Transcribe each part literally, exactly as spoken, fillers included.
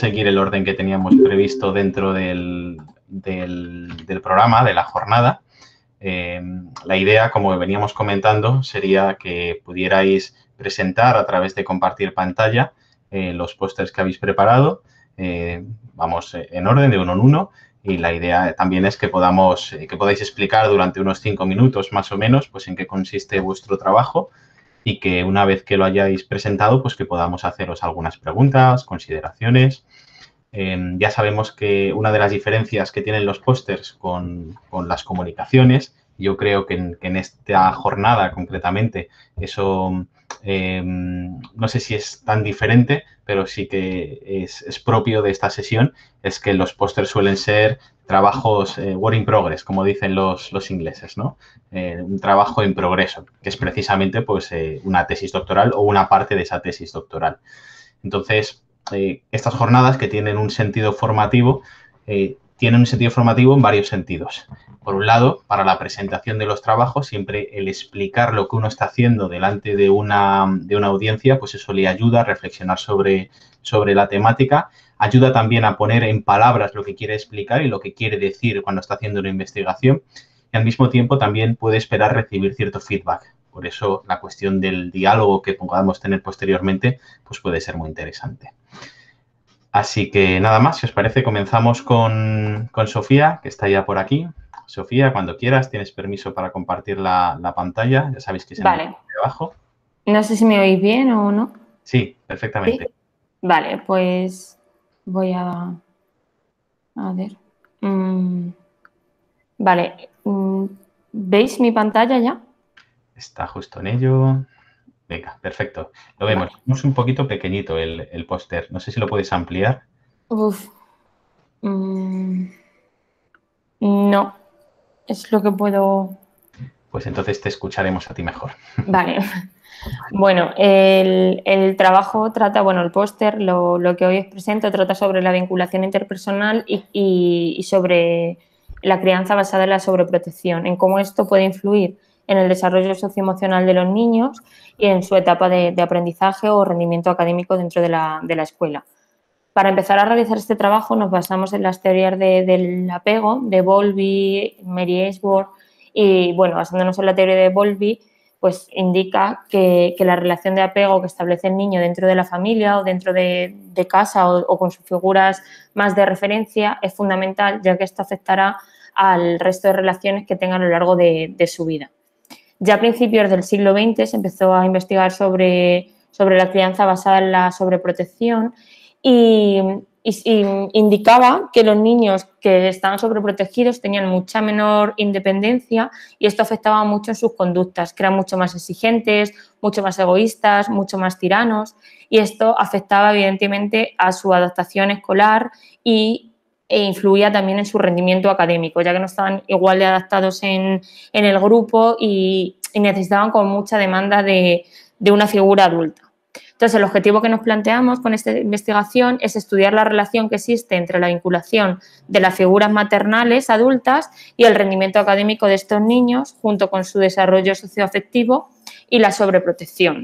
seguir el orden que teníamos previsto dentro del, del, del programa, de la jornada. Eh, la idea, como veníamos comentando, sería que pudierais presentar a través de compartir pantalla eh, los pósters que habéis preparado. Eh, vamos en orden, de uno en uno. Y la idea también es que podamos, eh, que podáis explicar durante unos cinco minutos más o menos, pues en qué consiste vuestro trabajo y que una vez que lo hayáis presentado, pues que podamos haceros algunas preguntas, consideraciones. Eh, ya sabemos que una de las diferencias que tienen los pósters con, con las comunicaciones, yo creo que en, que en esta jornada concretamente eso eh, no sé si es tan diferente, pero sí que es, es propio de esta sesión, es que los pósters suelen ser trabajos eh, work in progress, como dicen los, los ingleses, ¿no? Eh, un trabajo en progreso, que es precisamente pues, eh, una tesis doctoral o una parte de esa tesis doctoral. Entonces, eh, estas jornadas que tienen un sentido formativo, eh, tienen un sentido formativo en varios sentidos. Por un lado, para la presentación de los trabajos, siempre el explicar lo que uno está haciendo delante de una, de una audiencia, pues eso le ayuda a reflexionar sobre, sobre la temática, ayuda también a poner en palabras lo que quiere explicar y lo que quiere decir cuando está haciendo una investigación, y al mismo tiempo también puede esperar recibir cierto feedback. Por eso la cuestión del diálogo que podamos tener posteriormente pues puede ser muy interesante. Así que nada más, si os parece, comenzamos con, con Sofía, que está ya por aquí. Sofía, cuando quieras, tienes permiso para compartir la, la pantalla. Ya sabéis que se Vale. encuentra debajo. No sé si me oís bien o no. Sí, perfectamente. ¿Sí? Vale, pues voy a... A ver. Mm, vale. Mm, ¿veis mi pantalla ya? Está justo en ello. Venga, perfecto. Lo vemos. Vale. Es un poquito pequeñito el, el póster. No sé si lo puedes ampliar. Uf. Mm, no. Es lo que puedo... Pues entonces te escucharemos a ti mejor. Vale. Bueno, el, el trabajo trata, bueno, el póster, lo, lo que hoy os presento, trata sobre la vinculación interpersonal y, y, y sobre la crianza basada en la sobreprotección, en cómo esto puede influir en el desarrollo socioemocional de los niños y en su etapa de, de aprendizaje o rendimiento académico dentro de la, de la escuela. Para empezar a realizar este trabajo nos basamos en las teorías de, del apego, de Bowlby, Mary Ainsworth, y bueno, basándonos en la teoría de Bowlby, pues indica que, que la relación de apego que establece el niño dentro de la familia o dentro de, de casa o, o con sus figuras más de referencia es fundamental, ya que esto afectará al resto de relaciones que tenga a lo largo de, de su vida. Ya a principios del siglo veinte se empezó a investigar sobre, sobre la crianza basada en la sobreprotección y, y, y indicaba que los niños que estaban sobreprotegidos tenían mucha menor independencia y esto afectaba mucho en sus conductas, que eran mucho más exigentes, mucho más egoístas, mucho más tiranos, y esto afectaba evidentemente a su adaptación escolar y e influía también en su rendimiento académico, ya que no estaban igual de adaptados en, en el grupo y, y necesitaban con mucha demanda de, de una figura adulta. Entonces, el objetivo que nos planteamos con esta investigación es estudiar la relación que existe entre la vinculación de las figuras maternales adultas y el rendimiento académico de estos niños, junto con su desarrollo socioafectivo y la sobreprotección.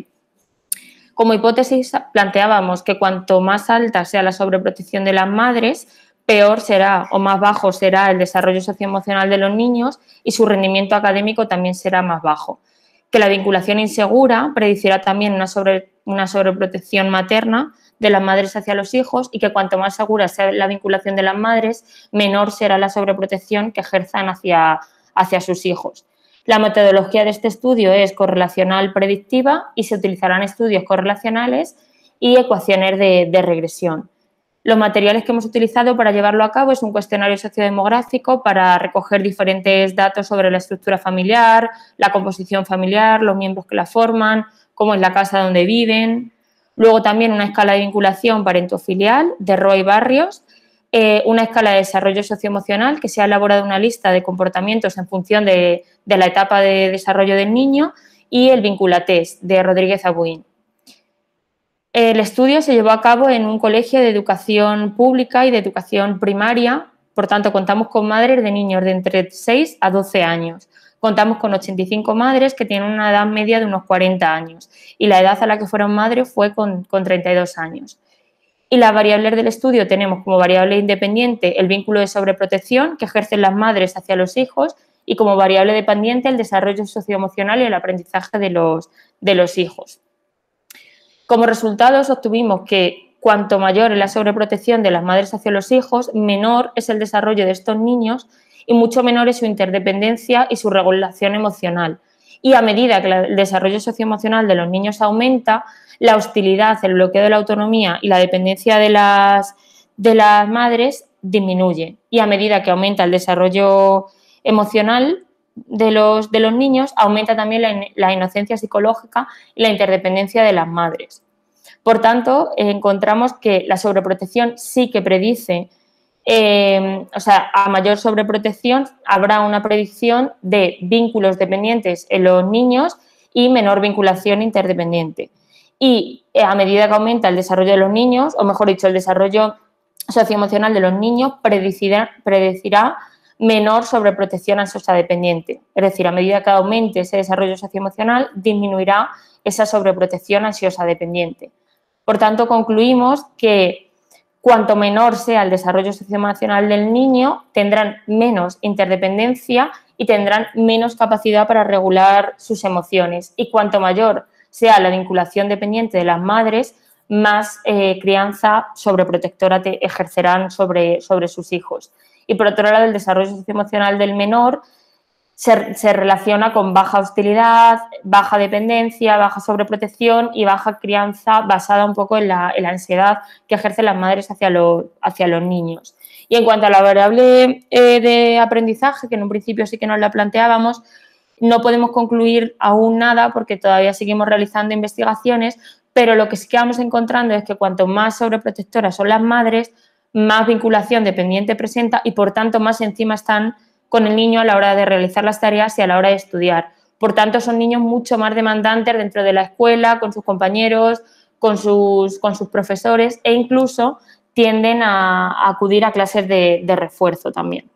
Como hipótesis, planteábamos que cuanto más alta sea la sobreprotección de las madres, peor será o más bajo será el desarrollo socioemocional de los niños y su rendimiento académico también será más bajo. Que la vinculación insegura predicirá también una, sobre, una sobreprotección materna de las madres hacia los hijos y que cuanto más segura sea la vinculación de las madres, menor será la sobreprotección que ejerzan hacia, hacia sus hijos. La metodología de este estudio es correlacional predictiva y se utilizarán estudios correlacionales y ecuaciones de, de regresión. Los materiales que hemos utilizado para llevarlo a cabo es un cuestionario sociodemográfico para recoger diferentes datos sobre la estructura familiar, la composición familiar, los miembros que la forman, cómo es la casa donde viven. Luego también una escala de vinculación parentofilial de Roy Barrios, eh, una escala de desarrollo socioemocional que se ha elaborado una lista de comportamientos en función de, de la etapa de desarrollo del niño y el Vinculatest de Rodríguez Abuin. El estudio se llevó a cabo en un colegio de educación pública y de educación primaria, por tanto contamos con madres de niños de entre seis a doce años. Contamos con ochenta y cinco madres que tienen una edad media de unos cuarenta años y la edad a la que fueron madres fue con, con treinta y dos años. Y las variables del estudio tenemos como variable independiente el vínculo de sobreprotección que ejercen las madres hacia los hijos y como variable dependiente el desarrollo socioemocional y el aprendizaje de los, de los hijos. Como resultados obtuvimos que cuanto mayor es la sobreprotección de las madres hacia los hijos, menor es el desarrollo de estos niños y mucho menor es su interdependencia y su regulación emocional. Y a medida que el desarrollo socioemocional de los niños aumenta, la hostilidad, el bloqueo de la autonomía y la dependencia de las, de las madres disminuye. Y a medida que aumenta el desarrollo emocional de los, de los niños, aumenta también la, la inocencia psicológica y la interdependencia de las madres. Por tanto, eh, encontramos que la sobreprotección sí que predice, eh, o sea, a mayor sobreprotección habrá una predicción de vínculos dependientes en los niños y menor vinculación interdependiente. Y eh, a medida que aumenta el desarrollo de los niños, o mejor dicho, el desarrollo socioemocional de los niños, predecirá, predecirá menor sobreprotección ansiosa dependiente. Es decir, a medida que aumente ese desarrollo socioemocional, disminuirá esa sobreprotección ansiosa dependiente. Por tanto, concluimos que cuanto menor sea el desarrollo socioemocional del niño, tendrán menos interdependencia y tendrán menos capacidad para regular sus emociones. Y cuanto mayor sea la vinculación dependiente de las madres, más eh, crianza sobreprotectora te ejercerán sobre, sobre sus hijos. Y por otro lado, el desarrollo socioemocional del menor se, se relaciona con baja hostilidad, baja dependencia, baja sobreprotección y baja crianza basada un poco en la, en la ansiedad que ejercen las madres hacia, lo, hacia los niños. Y en cuanto a la variable eh, de aprendizaje, que en un principio sí que nos la planteábamos, no podemos concluir aún nada porque todavía seguimos realizando investigaciones, pero lo que sí que vamos encontrando es que cuanto más sobreprotectoras son las madres, más vinculación dependiente presenta y, por tanto, más encima están con el niño a la hora de realizar las tareas y a la hora de estudiar. Por tanto, son niños mucho más demandantes dentro de la escuela, con sus compañeros, con sus, con sus profesores e incluso tienden a, a acudir a clases de, de refuerzo también.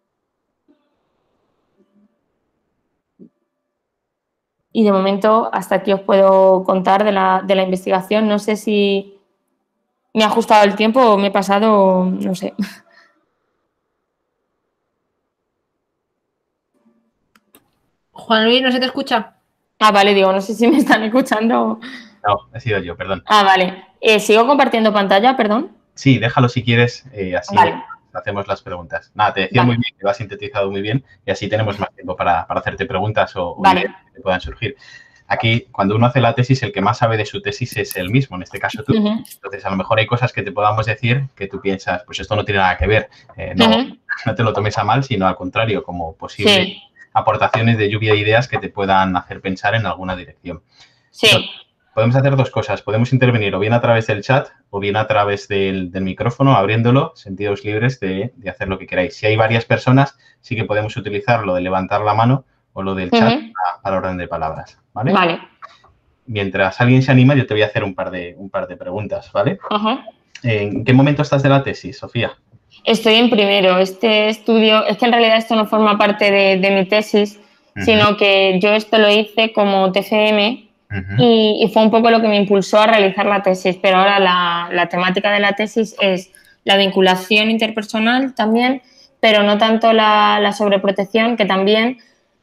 Y de momento hasta aquí os puedo contar de la, de la investigación. No sé si me ha ajustado el tiempo o me he pasado, no sé. Juan Luis, ¿no se te escucha? Ah, vale, digo, no sé si me están escuchando. No, he sido yo, perdón. Ah, vale. Eh, ¿Sigo compartiendo pantalla, perdón? Sí, déjalo si quieres, eh, así vale. hacemos las preguntas. Nada, te decía vale. muy bien, que lo has sintetizado muy bien y así tenemos más tiempo para, para hacerte preguntas o, o vale. ideas que puedan surgir. Aquí, cuando uno hace la tesis, el que más sabe de su tesis es él mismo, en este caso tú. Uh-huh. Entonces, a lo mejor hay cosas que te podamos decir que tú piensas, pues esto no tiene nada que ver. Eh, no, uh-huh. no te lo tomes a mal, sino al contrario, como posibles sí. aportaciones de lluvia de ideas que te puedan hacer pensar en alguna dirección. Sí. Entonces, podemos hacer dos cosas. Podemos intervenir o bien a través del chat o bien a través del, del micrófono, abriéndolo, sentidos libres de, de hacer lo que queráis. Si hay varias personas, sí que podemos utilizar lo de levantar la mano o lo del chat uh-huh. para, para orden de palabras, ¿vale? Vale. Mientras alguien se anima, yo te voy a hacer un par de, un par de preguntas, ¿vale? Uh-huh. ¿En qué momento estás de la tesis, Sofía? Estoy en primero. Este estudio, es que en realidad esto no forma parte de, de mi tesis, uh-huh. sino que yo esto lo hice como T F M uh-huh. y, y fue un poco lo que me impulsó a realizar la tesis, pero ahora la, la temática de la tesis es la vinculación interpersonal también, pero no tanto la, la sobreprotección, que también,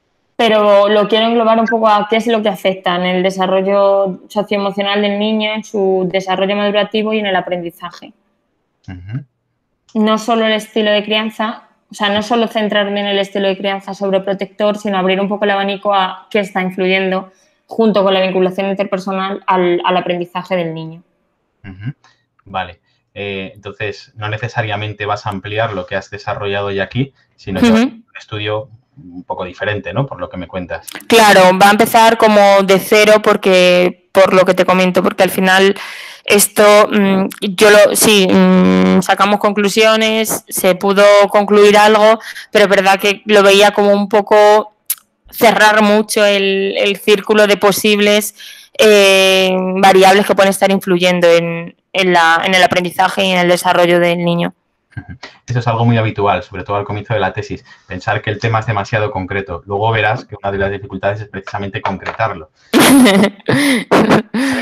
pero lo quiero englobar un poco a qué es lo que afecta en el desarrollo socioemocional del niño, en su desarrollo madurativo y en el aprendizaje. Uh-huh. No solo el estilo de crianza, o sea, no solo centrarme en el estilo de crianza sobreprotector, sino abrir un poco el abanico a qué está influyendo junto con la vinculación interpersonal al, al aprendizaje del niño. Uh-huh. Vale. Eh, entonces, no necesariamente vas a ampliar lo que has desarrollado ya aquí, sino que uh-huh. vas a hacer un estudio un poco diferente, ¿no? Por lo que me cuentas. Claro, va a empezar como de cero porque, por lo que te comento, porque al final esto, mmm, yo lo, sí, mmm, sacamos conclusiones, se pudo concluir algo, pero es verdad que lo veía como un poco cerrar mucho el, el círculo de posibles eh, variables que pueden estar influyendo en, en, la, en el aprendizaje y en el desarrollo del niño. Eso es algo muy habitual, sobre todo al comienzo de la tesis, pensar que el tema es demasiado concreto. Luego verás que una de las dificultades es precisamente concretarlo.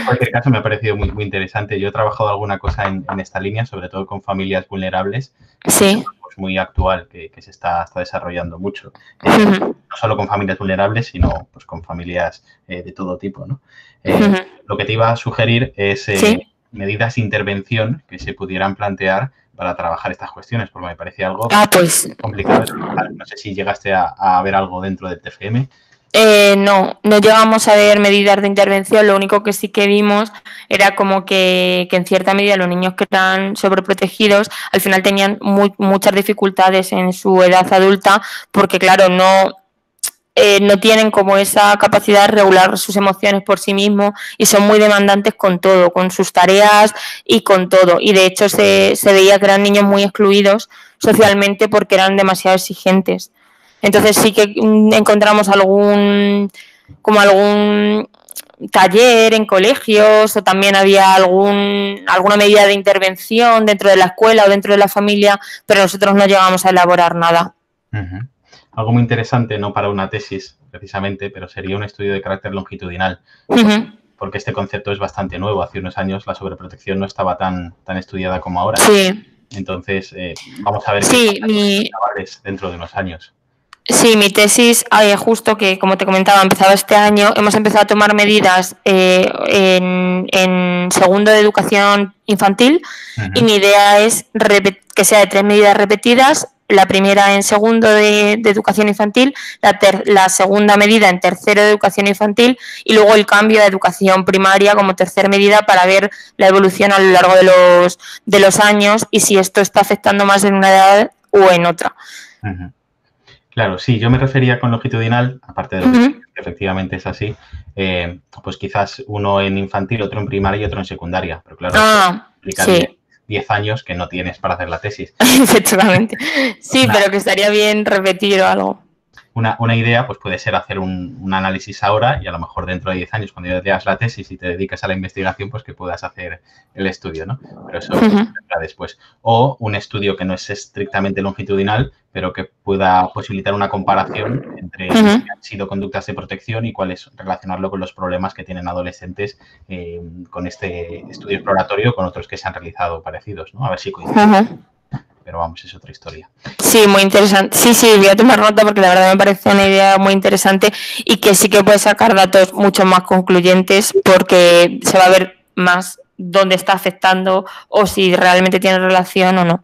cualquier caso, me ha parecido muy, muy interesante. Yo he trabajado alguna cosa en, en esta línea, sobre todo con familias vulnerables. Sí. Pues muy actual, que, que se está, está desarrollando mucho. Eh, Ujú. no solo con familias vulnerables, sino pues con familias eh, de todo tipo, ¿no? Eh, Ujú. Lo que te iba a sugerir es eh, Sí. medidas de intervención que se pudieran plantear para trabajar estas cuestiones, porque me parecía algo Ah, pues complicado de trabajar. No sé si llegaste a, a ver algo dentro del T F M. Eh, no, no llegamos a ver medidas de intervención, lo único que sí que vimos era como que, que en cierta medida los niños que están sobreprotegidos al final tenían muy, muchas dificultades en su edad adulta porque claro, no, eh, no tienen como esa capacidad de regular sus emociones por sí mismos y son muy demandantes con todo, con sus tareas y con todo. Y de hecho se, se veía que eran niños muy excluidos socialmente porque eran demasiado exigentes. Entonces sí que encontramos algún, como algún taller en colegios o también había algún, alguna medida de intervención dentro de la escuela o dentro de la familia, pero nosotros no llegamos a elaborar nada. Uh-huh. Algo muy interesante, no para una tesis precisamente, pero sería un estudio de carácter longitudinal, Uh-huh. porque este concepto es bastante nuevo. Hace unos años la sobreprotección no estaba tan, tan estudiada como ahora. Sí. Entonces, eh, vamos a ver sí, qué mi, chavales dentro de unos años. Sí, mi tesis, eh, justo que, como te comentaba, empezaba este año, hemos empezado a tomar medidas eh, en, en segundo de educación infantil Uh-huh. y mi idea es que sea de tres medidas repetidas, la primera en segundo de, de educación infantil, la, ter, la segunda medida en tercero de educación infantil y luego el cambio a educación primaria como tercera medida para ver la evolución a lo largo de los, de los años y si esto está afectando más en una edad o en otra. Uh-huh. Claro, sí, yo me refería con longitudinal, aparte de lo que Uh-huh. efectivamente es así, eh, pues quizás uno en infantil, otro en primaria y otro en secundaria. Pero claro, ah, implica sí. diez años que no tienes para hacer la tesis. Efectivamente. Sí, una, pero que estaría bien repetir o algo. Una, una idea pues puede ser hacer un, un análisis ahora y a lo mejor dentro de diez años, cuando ya leas la tesis y te dediques a la investigación, pues que puedas hacer el estudio, ¿no? Pero eso Uh-huh. vendrá después. O un estudio que no es estrictamente longitudinal, pero que pueda posibilitar una comparación entre Uh-huh. cuáles han sido conductas de protección y cuáles relacionarlo con los problemas que tienen adolescentes eh, con este estudio exploratorio con otros que se han realizado parecidos, ¿no? A ver si coinciden. Uh-huh. Pero vamos, es otra historia. Sí, muy interesante. Sí, sí, voy a tomar nota porque la verdad me parece una idea muy interesante y que sí que puede sacar datos mucho más concluyentes porque se va a ver más dónde está afectando o si realmente tiene relación o no.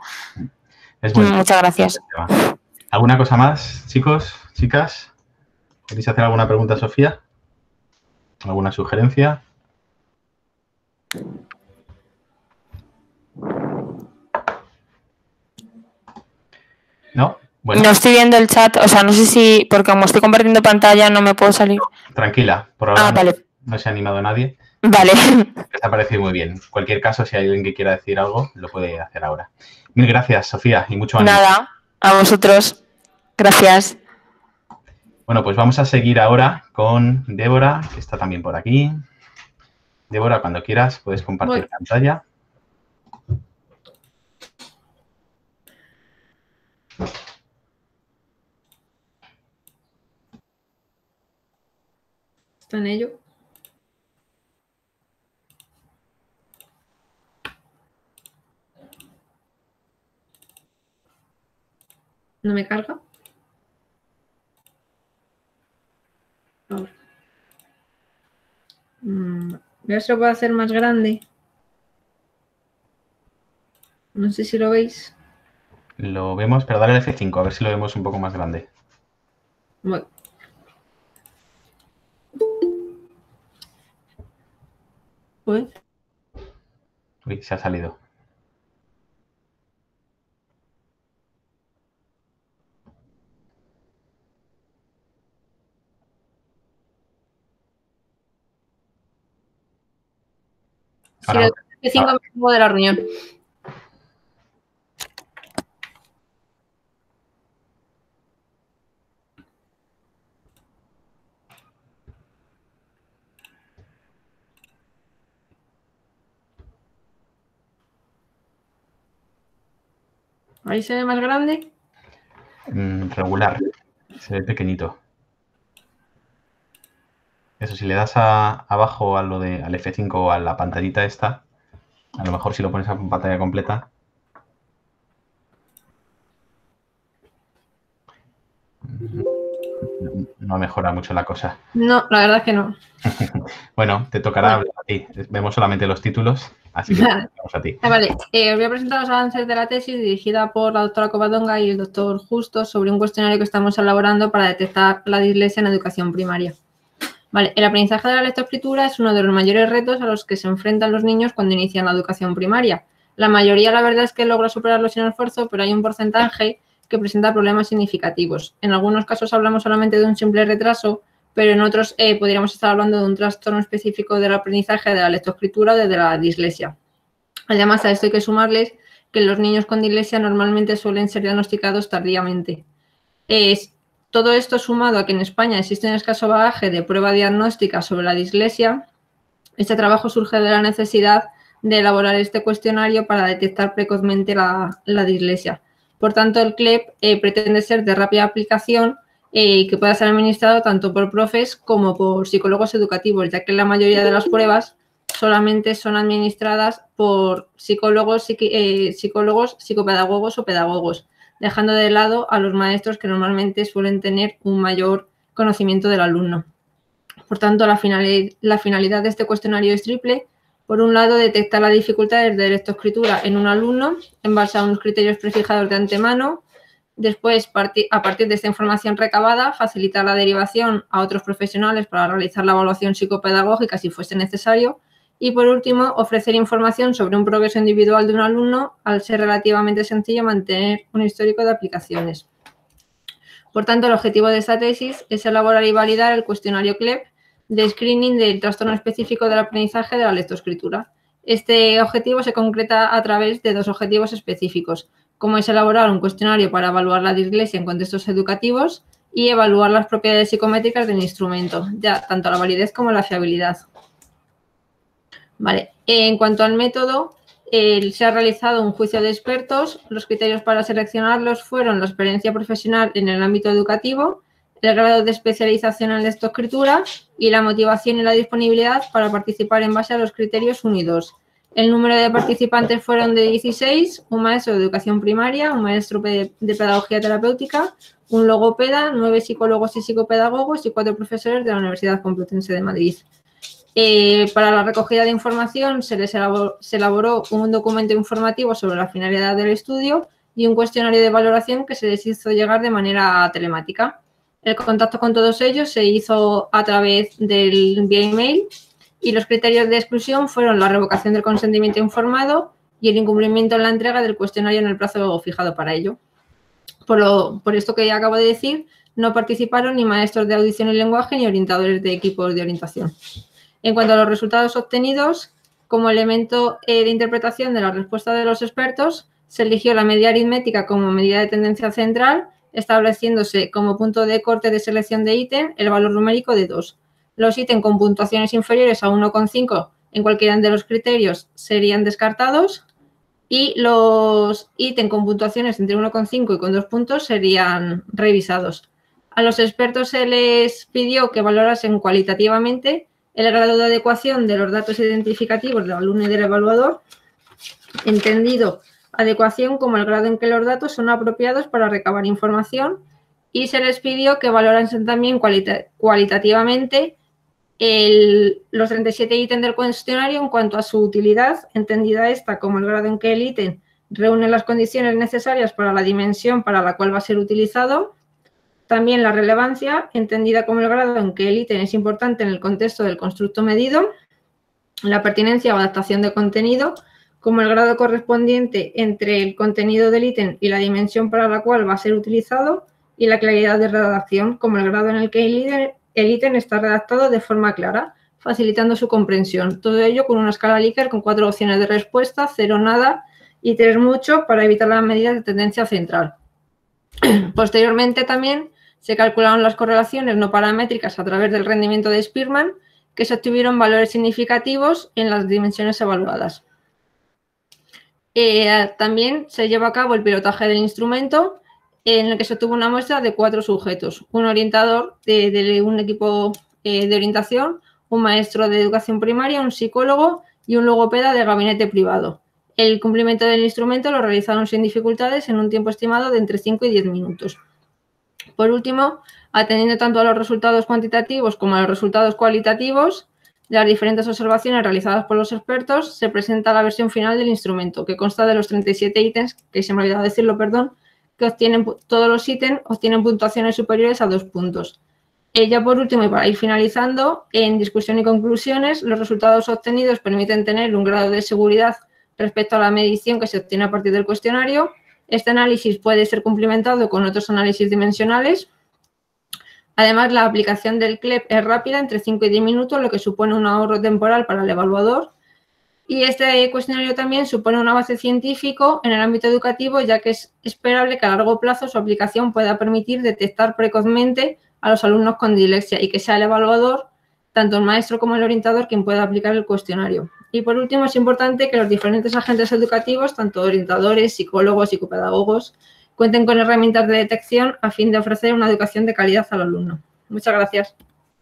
Es bueno. Muchas gracias. ¿Alguna cosa más, chicos, chicas? ¿Queréis hacer alguna pregunta a Sofía? ¿Alguna sugerencia? ¿No? Bueno. No estoy viendo el chat, o sea, no sé si, porque como estoy compartiendo pantalla no me puedo salir. Tranquila, por ahora ah, vale. no, no se ha animado nadie. Vale. Les ha parecido muy bien. En cualquier caso, si hay alguien que quiera decir algo, lo puede hacer ahora. Mil gracias, Sofía, y mucho ánimo. Nada, a vosotros. Gracias. Bueno, pues vamos a seguir ahora con Débora, que está también por aquí. Débora, cuando quieras, puedes compartir Voy. pantalla. Está en ello. ¿No me carga? Ahora. Mm, a ver si lo puedo hacer más grande. No sé si lo veis. Lo vemos, pero dale el F cinco, a ver si lo vemos un poco más grande. Voy. Uy. Uy, se ha salido. Sí, Ahora, el F cinco me pongo de la reunión. Ahí se ve más grande. mm, regular. Se ve pequeñito. Eso, si le das a, abajo a lo de, al F cinco o a la pantallita esta, a lo mejor si lo pones en pantalla completa. No mejora mucho la cosa. No, la verdad es que no. Bueno, te tocará hablar a ti. Vemos solamente los títulos, así que vamos a ti. Ah, vale, eh, os voy a presentar los avances de la tesis dirigida por la doctora Covadonga y el doctor Justo sobre un cuestionario que estamos elaborando para detectar la dislexia en educación primaria. Vale, el aprendizaje de la lectoescritura es uno de los mayores retos a los que se enfrentan los niños cuando inician la educación primaria. La mayoría, la verdad, es que logra superarlo sin esfuerzo, pero hay un porcentaje que presenta problemas significativos. En algunos casos hablamos solamente de un simple retraso, pero en otros eh, podríamos estar hablando de un trastorno específico del aprendizaje de la lectoescritura o de la dislexia. Además, a esto hay que sumarles que los niños con dislexia normalmente suelen ser diagnosticados tardíamente. Es, todo esto sumado a que en España existe un escaso bagaje de prueba diagnóstica sobre la dislexia, este trabajo surge de la necesidad de elaborar este cuestionario para detectar precozmente la, la dislexia. Por tanto, el C L E P eh, pretende ser de rápida aplicación y eh, que pueda ser administrado tanto por profes como por psicólogos educativos, ya que la mayoría de las pruebas solamente son administradas por psicólogos, psiqui, eh, psicólogos, psicopedagogos o pedagogos, dejando de lado a los maestros que normalmente suelen tener un mayor conocimiento del alumno. Por tanto, la, finalidad, la finalidad de este cuestionario es triple. Por un lado, detectar las dificultades de lectoescritura en un alumno en base a unos criterios prefijados de antemano. Después, a partir de esta información recabada, facilitar la derivación a otros profesionales para realizar la evaluación psicopedagógica si fuese necesario. Y, por último, ofrecer información sobre un progreso individual de un alumno al ser relativamente sencillo mantener un histórico de aplicaciones. Por tanto, el objetivo de esta tesis es elaborar y validar el cuestionario C L E P de screening del trastorno específico del aprendizaje de la lectoescritura. Este objetivo se concreta a través de dos objetivos específicos, como es elaborar un cuestionario para evaluar la dislexia en contextos educativos y evaluar las propiedades psicométricas del instrumento, ya tanto la validez como la fiabilidad. Vale. En cuanto al método, eh, se ha realizado un juicio de expertos. Los criterios para seleccionarlos fueron la experiencia profesional en el ámbito educativo, el grado de especialización en lectoescritura y la motivación y la disponibilidad para participar en base a los criterios uno y dos. El número de participantes fueron de dieciséis, un maestro de educación primaria, un maestro de pedagogía terapéutica, un logopeda, nueve psicólogos y psicopedagogos y cuatro profesores de la Universidad Complutense de Madrid. Eh, para la recogida de información se les elaboró, se elaboró un documento informativo sobre la finalidad del estudio y un cuestionario de valoración que se les hizo llegar de manera telemática. El contacto con todos ellos se hizo a través del vía email y los criterios de exclusión fueron la revocación del consentimiento informado y el incumplimiento en la entrega del cuestionario en el plazo fijado para ello. Por, lo, por esto que ya acabo de decir, no participaron ni maestros de audición y lenguaje ni orientadores de equipos de orientación. En cuanto a los resultados obtenidos, como elemento eh, de interpretación de la respuesta de los expertos, se eligió la media aritmética como medida de tendencia central, estableciéndose como punto de corte de selección de ítem el valor numérico de dos. Los ítems con puntuaciones inferiores a uno coma cinco en cualquiera de los criterios serían descartados y los ítems con puntuaciones entre uno coma cinco y con dos puntos serían revisados. A los expertos se les pidió que valorasen cualitativamente el grado de adecuación de los datos identificativos del alumno y del evaluador, entendido adecuación como el grado en que los datos son apropiados para recabar información, y se les pidió que valorasen también cualita cualitativamente el, los treinta y siete ítems del cuestionario en cuanto a su utilidad, entendida esta como el grado en que el ítem reúne las condiciones necesarias para la dimensión para la cual va a ser utilizado. También la relevancia, entendida como el grado en que el ítem es importante en el contexto del constructo medido. La pertinencia o adaptación de contenido, como el grado correspondiente entre el contenido del ítem y la dimensión para la cual va a ser utilizado. Y la claridad de redacción, como el grado en el que el ítem, el ítem está redactado de forma clara, facilitando su comprensión. Todo ello con una escala Likert con cuatro opciones de respuesta, cero nada y tres mucho, para evitar las medidas de tendencia central. Posteriormente también se calcularon las correlaciones no paramétricas a través del rendimiento de Spearman, que se obtuvieron valores significativos en las dimensiones evaluadas. Eh, también se lleva a cabo el pilotaje del instrumento, en el que se obtuvo una muestra de cuatro sujetos, un orientador de, de un equipo eh, de orientación, un maestro de educación primaria, un psicólogo y un logopeda de gabinete privado. El cumplimiento del instrumento lo realizaron sin dificultades en un tiempo estimado de entre cinco y diez minutos. Por último, atendiendo tanto a los resultados cuantitativos como a los resultados cualitativos de las diferentes observaciones realizadas por los expertos, se presenta la versión final del instrumento, que consta de los treinta y siete ítems, que se me ha olvidado decirlo, perdón, que obtienen, todos los ítems obtienen puntuaciones superiores a dos puntos. Eh, ya por último, y para ir finalizando, en discusión y conclusiones, los resultados obtenidos permiten tener un grado de seguridad respecto a la medición que se obtiene a partir del cuestionario. Este análisis puede ser complementado con otros análisis dimensionales. Además, la aplicación del C L E P es rápida, entre cinco y diez minutos, lo que supone un ahorro temporal para el evaluador. Y este cuestionario también supone un avance científico en el ámbito educativo, ya que es esperable que a largo plazo su aplicación pueda permitir detectar precozmente a los alumnos con dislexia y que sea el evaluador, tanto el maestro como el orientador, quien pueda aplicar el cuestionario. Y por último, es importante que los diferentes agentes educativos, tanto orientadores, psicólogos, psicopedagogos, cuenten con herramientas de detección a fin de ofrecer una educación de calidad al alumno. Muchas gracias.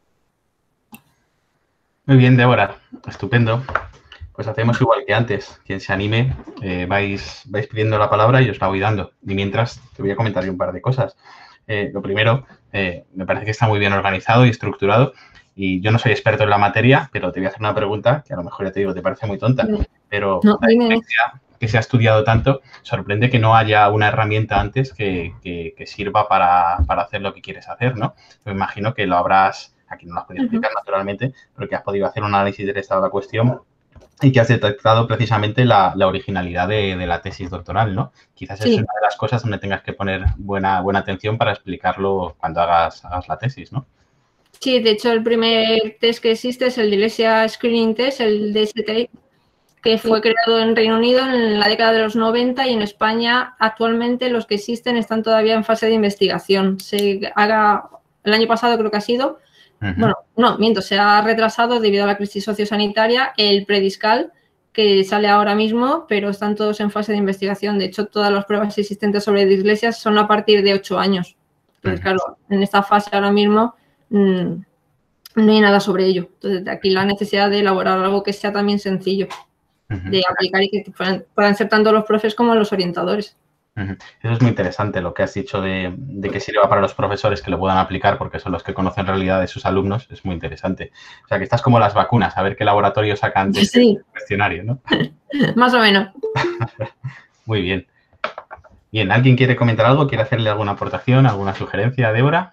Muy bien, Débora. Estupendo. Pues hacemos igual que antes. Quien se anime, eh, vais, vais pidiendo la palabra y os la voy dando. Y mientras, te voy a comentar un par de cosas. Eh, lo primero, eh, me parece que está muy bien organizado y estructurado. Y yo no soy experto en la materia, pero te voy a hacer una pregunta que a lo mejor ya te digo, te parece muy tonta. Pero no, la dislexia que se ha estudiado tanto, sorprende que no haya una herramienta antes que, que, que sirva para, para hacer lo que quieres hacer, ¿no? Me imagino que lo habrás, aquí no lo has podido explicar, uh-huh, naturalmente, pero que has podido hacer un análisis del estado de la cuestión y que has detectado precisamente la, la originalidad de, de la tesis doctoral, ¿no? Quizás sí, es una de las cosas donde tengas que poner buena, buena atención para explicarlo cuando hagas, hagas la tesis, ¿no? Sí, de hecho, el primer test que existe es el Dyslexia Screening Test, el D S T, que fue creado en Reino Unido en la década de los noventa y en España actualmente los que existen están todavía en fase de investigación. Se haga, el año pasado creo que ha sido, uh-huh, bueno, no, miento, se ha retrasado debido a la crisis sociosanitaria el Prediscal, que sale ahora mismo, pero están todos en fase de investigación. De hecho, todas las pruebas existentes sobre dislexia son a partir de ocho años. Entonces, uh-huh, claro, en esta fase ahora mismo mmm, no hay nada sobre ello. Entonces, de aquí la necesidad de elaborar algo que sea también sencillo uh-huh, de aplicar y que puedan, puedan ser tanto los profes como los orientadores. Uh-huh. Eso es muy interesante, lo que has dicho de, de que sirva para los profesores que lo puedan aplicar porque son los que conocen realidad de sus alumnos, es muy interesante. O sea, que estás como las vacunas, a ver qué laboratorio sacan de sí, este cuestionario, ¿no? Más o menos. Muy bien. Bien, ¿alguien quiere comentar algo? ¿Quiere hacerle alguna aportación, alguna sugerencia a Débora?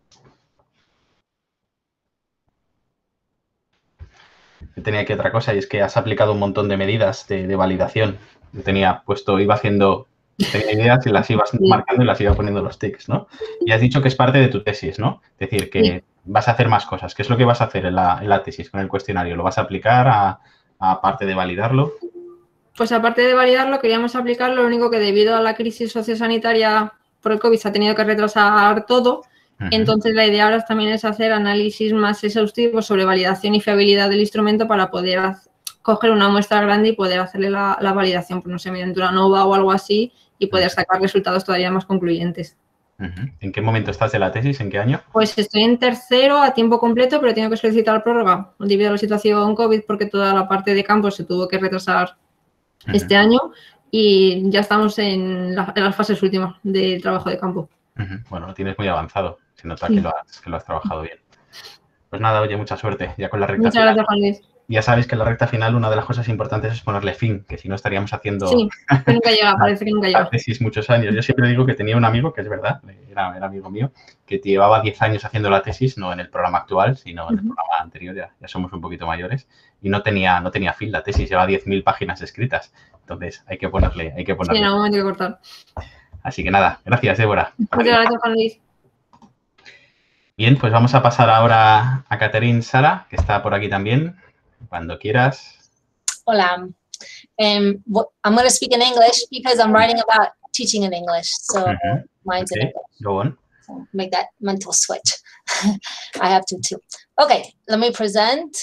Yo tenía aquí otra cosa y es que has aplicado un montón de medidas de, de validación. Yo tenía puesto, iba haciendo, tenía ideas y las ibas sí. marcando y las iba poniendo los tics, ¿no? Y has dicho que es parte de tu tesis, ¿no? Es decir, que sí. vas a hacer más cosas. ¿Qué es lo que vas a hacer en la, en la tesis con el cuestionario? ¿Lo vas a aplicar a, a parte de validarlo? Pues aparte de validarlo, queríamos aplicarlo, lo único que debido a la crisis sociosanitaria por el COVID se ha tenido que retrasar todo. Uh-huh. Entonces, la idea ahora también es hacer análisis más exhaustivos sobre validación y fiabilidad del instrumento para poder hacer, coger una muestra grande y poder hacerle la, la validación, pues no sé, mediante una nova o algo así y poder uh-huh. sacar resultados todavía más concluyentes. Uh-huh. ¿En qué momento estás de la tesis? ¿En qué año? Pues estoy en tercero a tiempo completo, pero tengo que solicitar prórroga debido a la situación COVID porque toda la parte de campo se tuvo que retrasar uh-huh. este año y ya estamos en, la, en las fases últimas del trabajo de campo. Uh-huh. Bueno, lo tienes muy avanzado. Se nota sí. que, lo has, que lo has trabajado bien. Pues nada, oye, mucha suerte ya con la recta Muchas final. gracias, Juan Luis. Ya sabéis que en la recta final una de las cosas importantes es ponerle fin, que si no estaríamos haciendo... Sí, que nunca llega, parece que nunca llega. Tesis muchos años. Yo siempre digo que tenía un amigo, que es verdad, era, era amigo mío, que llevaba diez años haciendo la tesis, no en el programa actual, sino en el uh-huh. programa anterior, ya, ya somos un poquito mayores, y no tenía, no tenía fin la tesis, lleva diez mil páginas escritas. Entonces hay que ponerle, hay que ponerle. Sí, en algún momento hay que cortar. Así que nada, gracias, Débora. Muchas gracias, Juan Luis. Bien, pues vamos a pasar ahora a Catherine Sara, que está por aquí también. Cuando quieras. Hola. Um, I'm going to speak in English because I'm writing about teaching in English. So mm-hmm. mine's okay. in English. Go on. So make that mental switch. I have to too. Okay, let me present.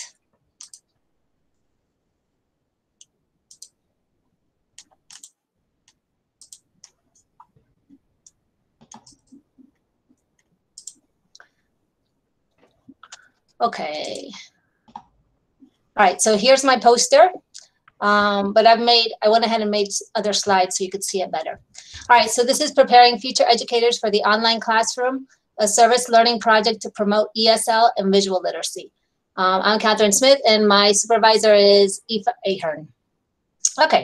Okay. All right, so here's my poster. Um, but I've made, I went ahead and made other slides so you could see it better. All right, so this is preparing future educators for the online classroom, a service learning project to promote E S L and visual literacy. Um, I'm Catherine Smith, and my supervisor is Aoife Ahern. Okay.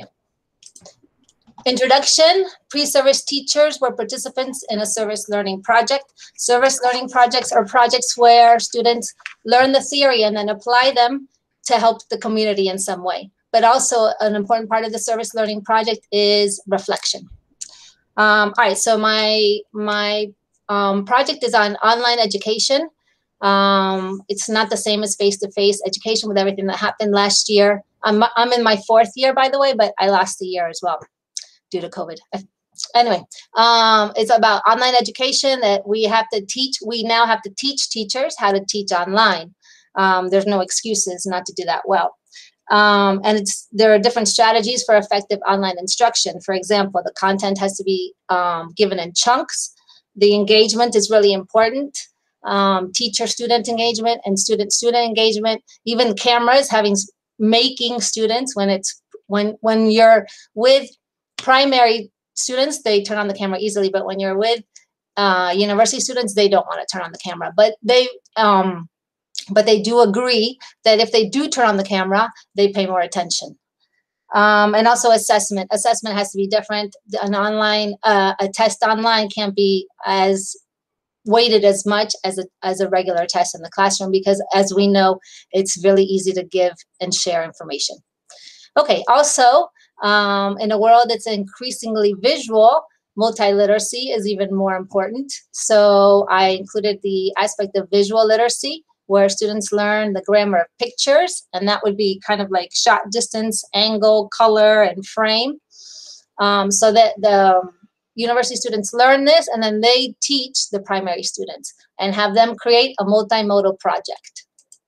Introduction, pre-service teachers were participants in a service learning project. Service learning projects are projects where students learn the theory and then apply them to help the community in some way. But also an important part of the service learning project is reflection. Um, all right, so my, my um, project is on online education. Um, it's not the same as face-to-face education with everything that happened last year. I'm, I'm in my fourth year, by the way, but I lost a year as well due to COVID. Anyway, um, it's about online education that we have to teach. We now have to teach teachers how to teach online. Um, there's no excuses not to do that well. Um, and it's, there are different strategies for effective online instruction. For example, the content has to be um, given in chunks. The engagement is really important. Um, teacher-student engagement and student-student engagement. Even cameras, having making students when it's when when you're with primary students, they turn on the camera easily. But when you're with uh, university students, they don't want to turn on the camera. But they um, but they do agree that if they do turn on the camera, they pay more attention. Um, and also assessment. Assessment has to be different. An online, uh, a test online can't be as weighted as much as a, as a regular test in the classroom because, as we know, it's really easy to give and share information. Okay, also, um, in a world that's increasingly visual, multiliteracy is even more important. So I included the aspect of visual literacy, where students learn the grammar of pictures, and that would be kind of like shot distance, angle, color, and frame. Um, so that the university students learn this, and then they teach the primary students and have them create a multimodal project.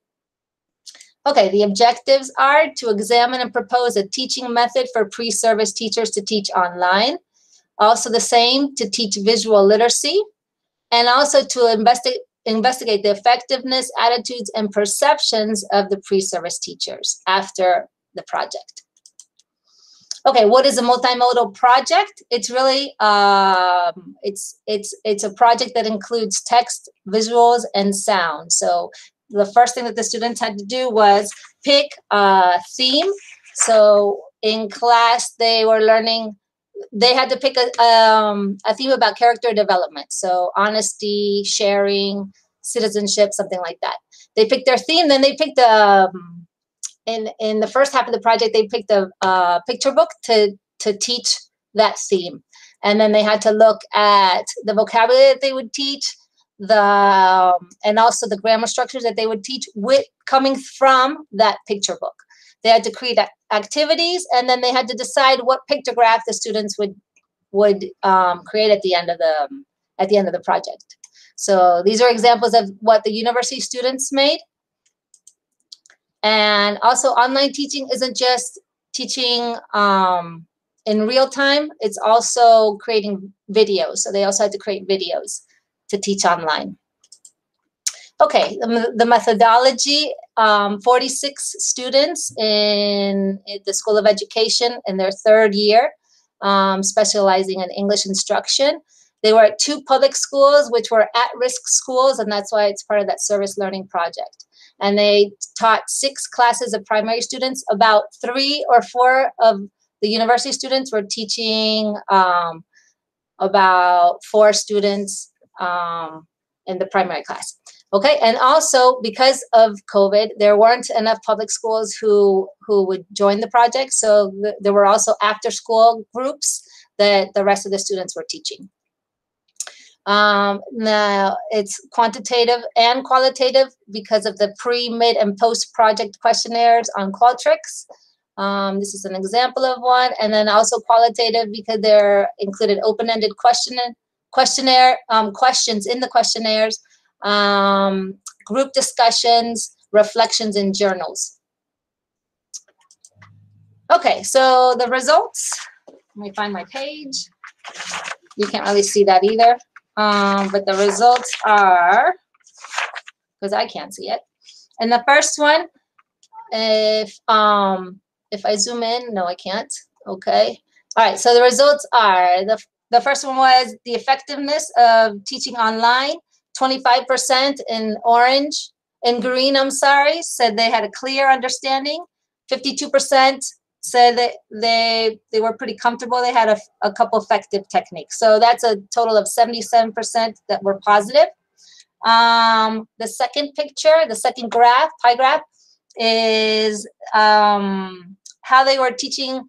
Okay, the objectives are to examine and propose a teaching method for pre-service teachers to teach online. Also the same to teach visual literacy, and also to investigate investigate the effectiveness, attitudes, and perceptions of the pre-service teachers after the project. Okay, what is a multimodal project? It's really, um, it's, it's, it's a project that includes text, visuals, and sound. So the first thing that the students had to do was pick a theme. So in class, they were learning, they had to pick a, um, a theme about character development. So honesty, sharing, citizenship, something like that. They picked their theme, then they picked a, um, in, in the first half of the project, they picked a uh, picture book to, to teach that theme. And then they had to look at the vocabulary that they would teach, the um, and also the grammar structures that they would teach with coming from that picture book. They had to create activities, and then they had to decide what pictograph the students would would um, create at the end of the at the end of the project. So these are examples of what the university students made. And also, online teaching isn't just teaching um, in real time, it's also creating videos. So they also had to create videos to teach online. Okay, the, the methodology, um, forty-six students in, in the School of Education in their third year, um, specializing in English instruction. They were at two public schools, which were at-risk schools, and that's why it's part of that service learning project. And they taught six classes of primary students. About three or four of the university students were teaching um, about four students um, in the primary class. Okay, and also because of COVID, there weren't enough public schools who, who would join the project, so th there were also after-school groups that the rest of the students were teaching. Um, now, it's quantitative and qualitative because of the pre, mid, and post-project questionnaires on Qualtrics. Um, this is an example of one. And then also qualitative because they're included open-ended question, questionnaire, um, questions in the questionnaires, um, group discussions, reflections, and journals. Okay, so the results. Let me find my page. You can't really see that either. Um, but the results are, because I can't see it, And the first one, if um, if I zoom in, no, I can't. Okay. All right. So the results are the the first one was the effectiveness of teaching online. twenty-five percent in orange, in green. I'm sorry, said they had a clear understanding. fifty-two percent said that they they were pretty comfortable. They had a, a couple effective techniques. So that's a total of seventy-seven percent that were positive. Um, the second picture, the second graph, pie graph, is um, how they were teaching.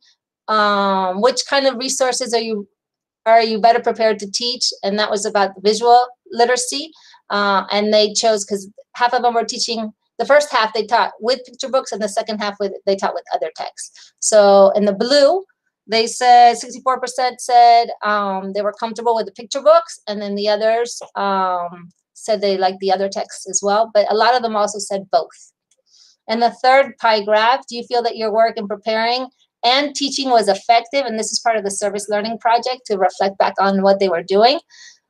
Um, which kind of resources are you are you better prepared to teach? And that was about visual literacy. Uh, and they chose because half of them were teaching. The first half they taught with picture books, and the second half with they taught with other texts. So in the blue, they said sixty-four percent said um, they were comfortable with the picture books, and then the others um, said they liked the other texts as well. But a lot of them also said both. And the third pie graph, do you feel that your work in preparing and teaching was effective? And this is part of the service learning project to reflect back on what they were doing.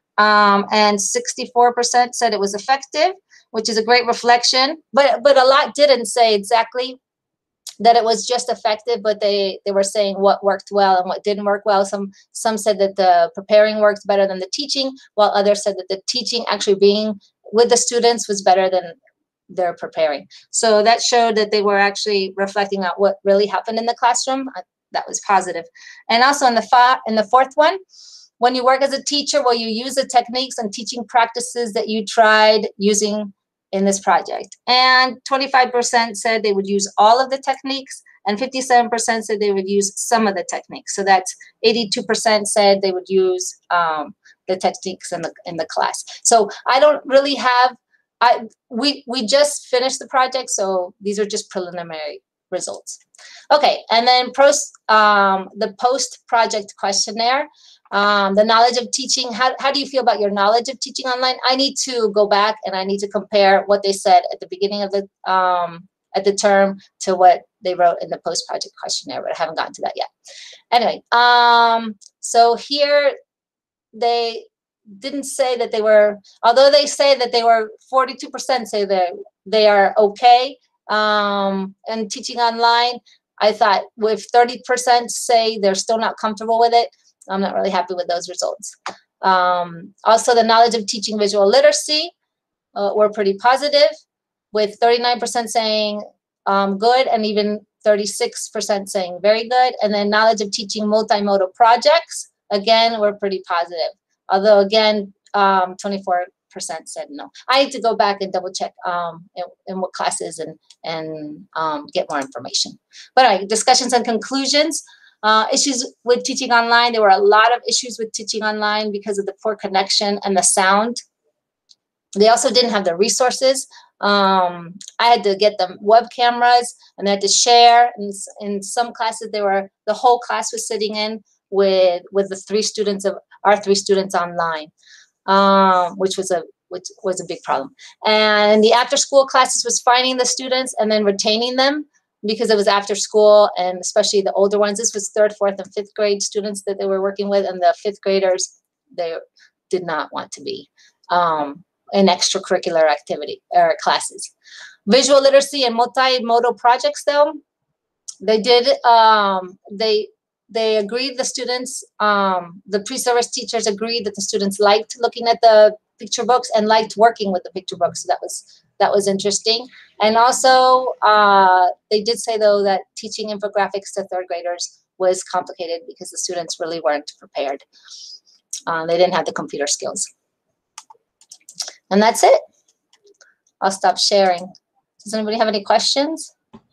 Um, and sixty-four percent said it was effective, which is a great reflection. But but a lot didn't say exactly that it was just effective, but they, they were saying what worked well and what didn't work well. Some, some said that the preparing worked better than the teaching, while others said that the teaching actually being with the students was better than their preparing. So that showed that they were actually reflecting on what really happened in the classroom. That was positive. And also in the, fa in the fourth one, when you work as a teacher, will you use the techniques and teaching practices that you tried using in this project? And twenty-five percent said they would use all of the techniques, and fifty-seven percent said they would use some of the techniques. So that's eighty-two percent said they would use um, the techniques in the in the class. So I don't really have, I we we just finished the project, so these are just preliminary results. Okay, and then post um, the post-project questionnaire. Um, the knowledge of teaching, how, how do you feel about your knowledge of teaching online? I need to go back and I need to compare what they said at the beginning of the um, at the term to what they wrote in the post-project questionnaire, but I haven't gotten to that yet. Anyway, um, so here they didn't say that they were, although they say that they were forty-two percent say that they are okay um, and teaching online. I thought with thirty percent say they're still not comfortable with it. I'm not really happy with those results. Um, also, the knowledge of teaching visual literacy uh, were pretty positive, with thirty-nine percent saying um, good and even thirty-six percent saying very good. And then knowledge of teaching multimodal projects, again, were pretty positive. Although, again, um, twenty-four percent said no. I need to go back and double check um, in, in what classes and, and um, get more information. But all right, discussions and conclusions. Uh, issues with teaching online. There were a lot of issues with teaching online because of the poor connection and the sound. They also didn't have the resources. Um, I had to get them web cameras and they had to share. And in some classes, they were the whole class was sitting in with with the three students of our three students online, um, which was a which was a big problem. And the after school classes was finding the students and then retaining them, because it was after school, and especially the older ones. This was third, fourth, and fifth grade students that they were working with, and the fifth graders, they did not want to be um, in extracurricular activity or classes. Visual literacy and multimodal projects, though, they did, um, they they agreed, the students, um, the pre-service teachers agreed that the students liked looking at the picture books and liked working with the picture books. So that was That was interesting. And also, uh, they did say, though, that teaching infographics to third graders was complicated because the students really weren't prepared. Uh, they didn't have the computer skills. And that's it. I'll stop sharing. Does anybody have any questions?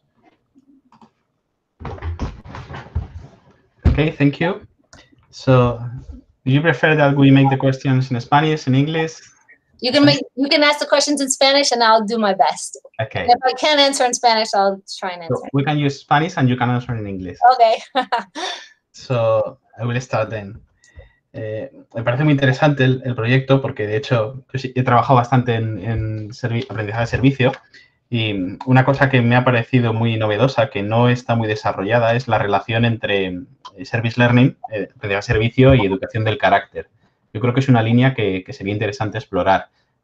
Okay, thank you. So, do you prefer that we make the questions in Spanish, in English? You can make you can ask the questions in Spanish, and I'll do my best. Okay. And if I can't answer in Spanish, I'll try and answer. So we can use Spanish, and you can answer in English. Okay. So I will start then. Eh, me parece muy interesante el, el proyecto porque, de hecho, yo sí, he trabajado bastante en, en aprendizaje de servicio, y una cosa que me ha parecido muy novedosa, que no está muy desarrollada, es la relación entre service learning, eh, aprendizaje de servicio, y educación del carácter. Yo creo que es una línea que, que sería interesante explorar.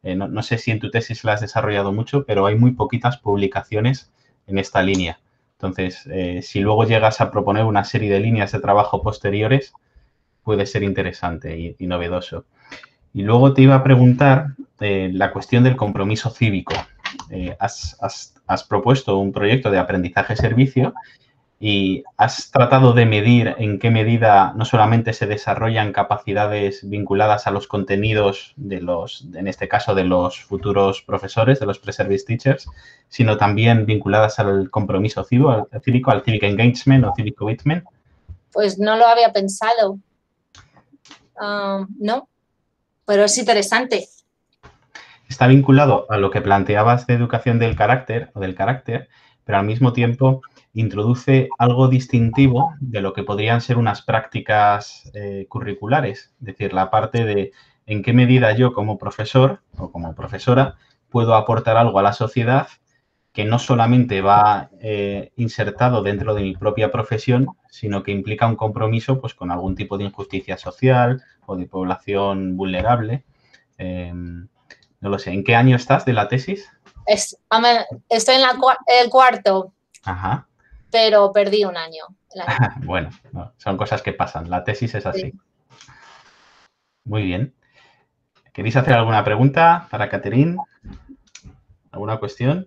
Eh, no, no sé si en tu tesis la has desarrollado mucho, pero hay muy poquitas publicaciones en esta línea. Entonces, eh, si luego llegas a proponer una serie de líneas de trabajo posteriores, puede ser interesante y, y novedoso. Y luego te iba a preguntar eh, la cuestión del compromiso cívico. Eh, has, has, has propuesto un proyecto de aprendizaje-servicio y has tratado de medir en qué medida no solamente se desarrollan capacidades vinculadas a los contenidos de los, en este caso, de los futuros profesores, de los pre-service teachers, sino también vinculadas al compromiso cívico, al cívico, al civic engagement o civic commitment. Pues no lo había pensado. Um, no, pero es interesante. Está vinculado a lo que planteabas de educación del carácter o del carácter, pero al mismo tiempo introduce algo distintivo de lo que podrían ser unas prácticas eh, curriculares. Es decir, la parte de en qué medida yo como profesor o como profesora puedo aportar algo a la sociedad que no solamente va eh, insertado dentro de mi propia profesión, sino que implica un compromiso pues, con algún tipo de injusticia social o de población vulnerable. Eh, no lo sé. ¿En qué año estás de la tesis? Es, estoy en la, el cuarto. Ajá. Pero perdí un año. año. Bueno, no, son cosas que pasan. La tesis es así. Sí. Muy bien. ¿Queréis hacer alguna pregunta para Catherine? ¿Alguna cuestión?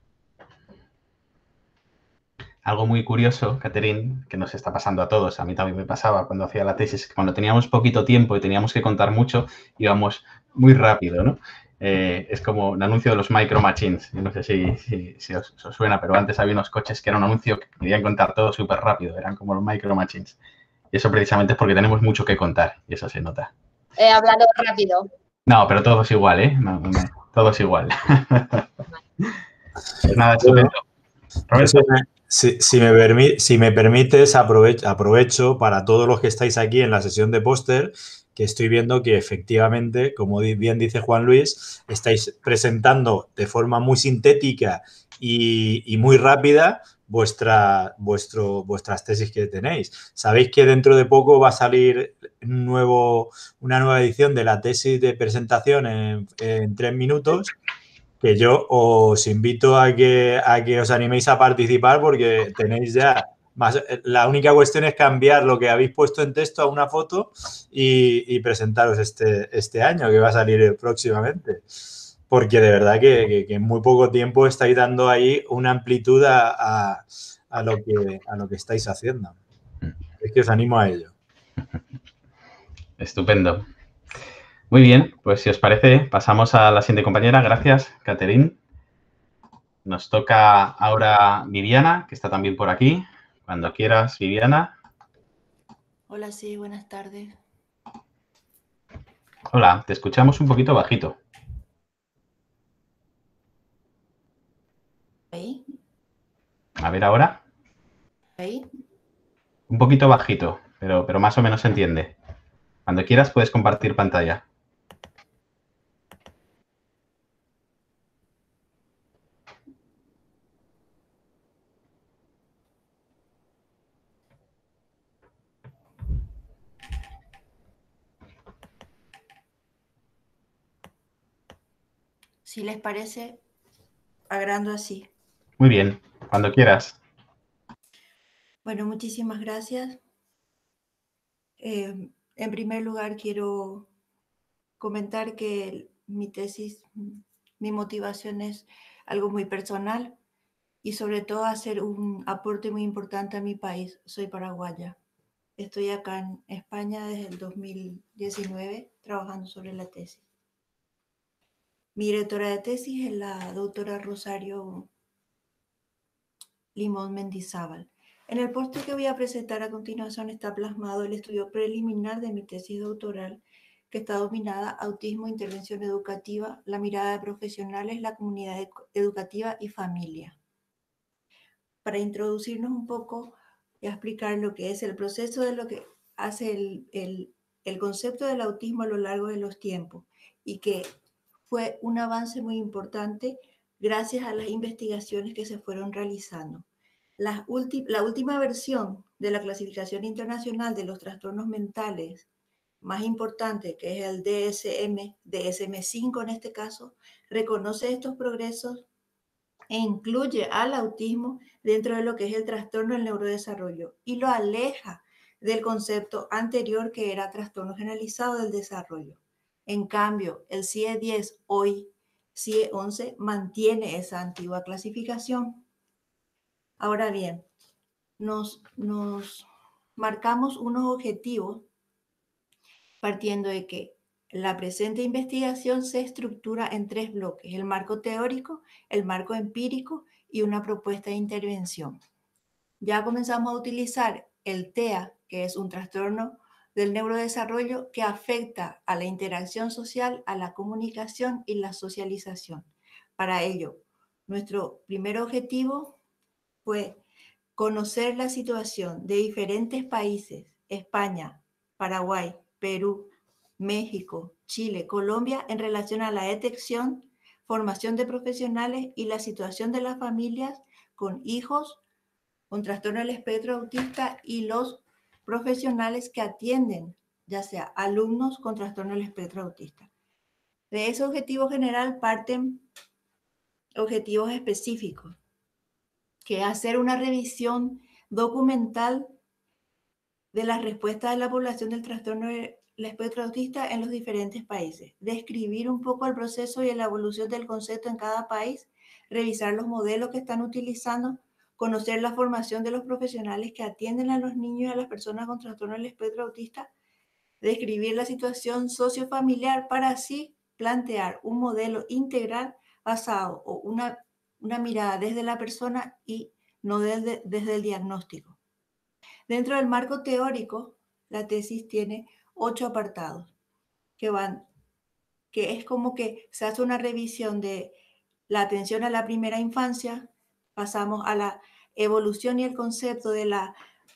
Algo muy curioso, Catherine, que nos está pasando a todos, a mí también me pasaba cuando hacía la tesis, que cuando teníamos poquito tiempo y teníamos que contar mucho, íbamos muy rápido, ¿no? Eh, es como un anuncio de los Micro Machines. Yo no sé si, si, si os, os suena, pero antes había unos coches que era un anuncio que querían contar todo súper rápido. Eran como los Micro Machines. Y eso precisamente es porque tenemos mucho que contar. Y eso se nota. He hablado rápido. No, pero todo es igual, ¿eh? No, no, todo es igual. Pues nada, estupendo. Roberto. Si, si, me permi si me permites, aprovecho, aprovecho para todos los que estáis aquí en la sesión de póster, que estoy viendo que efectivamente, como bien dice Juan Luis, estáis presentando de forma muy sintética y, y muy rápida vuestra, vuestro, vuestras tesis que tenéis. Sabéis que dentro de poco va a salir un nuevo, una nueva edición de la tesis de presentación en, en tres minutos, que yo os invito a que, a que os animéis a participar porque tenéis ya más... La única cuestión es cambiar lo que habéis puesto en texto a una foto y, y presentaros este, este año, que va a salir próximamente. Porque de verdad que, que, que en muy poco tiempo estáis dando ahí una amplitud a, a, a, lo, que, a lo que estáis haciendo. Es que os animo a ello. Estupendo. Muy bien, pues si os parece, pasamos a la siguiente compañera. Gracias, Catherine. Nos toca ahora Viviana, que está también por aquí. Cuando quieras, Viviana. Hola, sí, buenas tardes. Hola, te escuchamos un poquito bajito. ¿Ahí? A ver ahora. ¿Ahí? Un poquito bajito, pero, pero más o menos se entiende. Cuando quieras puedes compartir pantalla. Si les parece, agrando así. Muy bien, cuando quieras. Bueno, muchísimas gracias. Eh, en primer lugar, quiero comentar que mi tesis, mi motivación es algo muy personal y sobre todo hacer un aporte muy importante a mi país. Soy paraguaya. Estoy acá en España desde el dos mil diecinueve trabajando sobre la tesis. Mi directora de tesis es la doctora Rosario Limón Mendizábal. En el póster que voy a presentar a continuación está plasmado el estudio preliminar de mi tesis doctoral, que está dominada Autismo, Intervención Educativa, la mirada de profesionales, la comunidad educativa y familia. Para introducirnos un poco y explicar lo que es el proceso de lo que hace el, el, el concepto del autismo a lo largo de los tiempos y que fue un avance muy importante gracias a las investigaciones que se fueron realizando. La, ulti, la última versión de la clasificación internacional de los trastornos mentales más importante, que es el D S M, D S M cinco en este caso, reconoce estos progresos e incluye al autismo dentro de lo que es el trastorno del neurodesarrollo y lo aleja del concepto anterior que era trastorno generalizado del desarrollo. En cambio, el C I E diez, hoy C I E once, mantiene esa antigua clasificación. Ahora bien, nos, nos marcamos unos objetivos partiendo de que la presente investigación se estructura en tres bloques: el marco teórico, el marco empírico y una propuesta de intervención. Ya comenzamos a utilizar el T E A, que es un trastorno del neurodesarrollo que afecta a la interacción social, a la comunicación y la socialización. Para ello, nuestro primer objetivo fue conocer la situación de diferentes países: España, Paraguay, Perú, México, Chile, Colombia, en relación a la detección, formación de profesionales y la situación de las familias con hijos con trastorno del espectro autista y los profesionales que atienden, ya sea alumnos con trastorno del espectro autista. De ese objetivo general parten objetivos específicos, que es hacer una revisión documental de las respuestas de la población del trastorno del espectro autista en los diferentes países, describir un poco el proceso y la evolución del concepto en cada país, revisar los modelos que están utilizando, conocer la formación de los profesionales que atienden a los niños y a las personas con trastorno del espectro autista, describir la situación sociofamiliar para así plantear un modelo integral basado o una, una mirada desde la persona y no desde, desde el diagnóstico. Dentro del marco teórico, la tesis tiene ocho apartados que van, que es como que se hace una revisión de la atención a la primera infancia, pasamos a la evolución y el concepto de la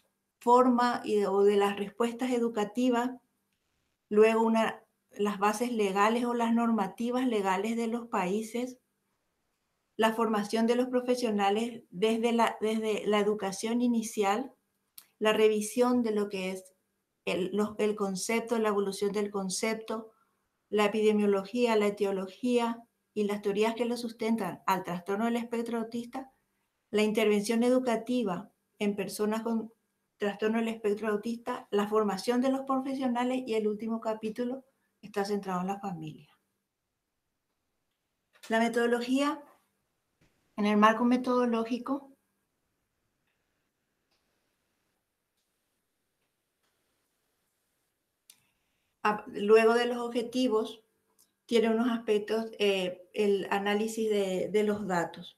forma y, o de las respuestas educativas, luego una, las bases legales o las normativas legales de los países, la formación de los profesionales desde la, desde la educación inicial, la revisión de lo que es el, los, el concepto, la evolución del concepto, la epidemiología, la etiología y las teorías que lo sustentan al trastorno del espectro autista, la intervención educativa en personas con trastorno del espectro autista, la formación de los profesionales y el último capítulo está centrado en la familia. La metodología, en el marco metodológico, luego de los objetivos, tiene unos aspectos, eh, el análisis de, de los datos.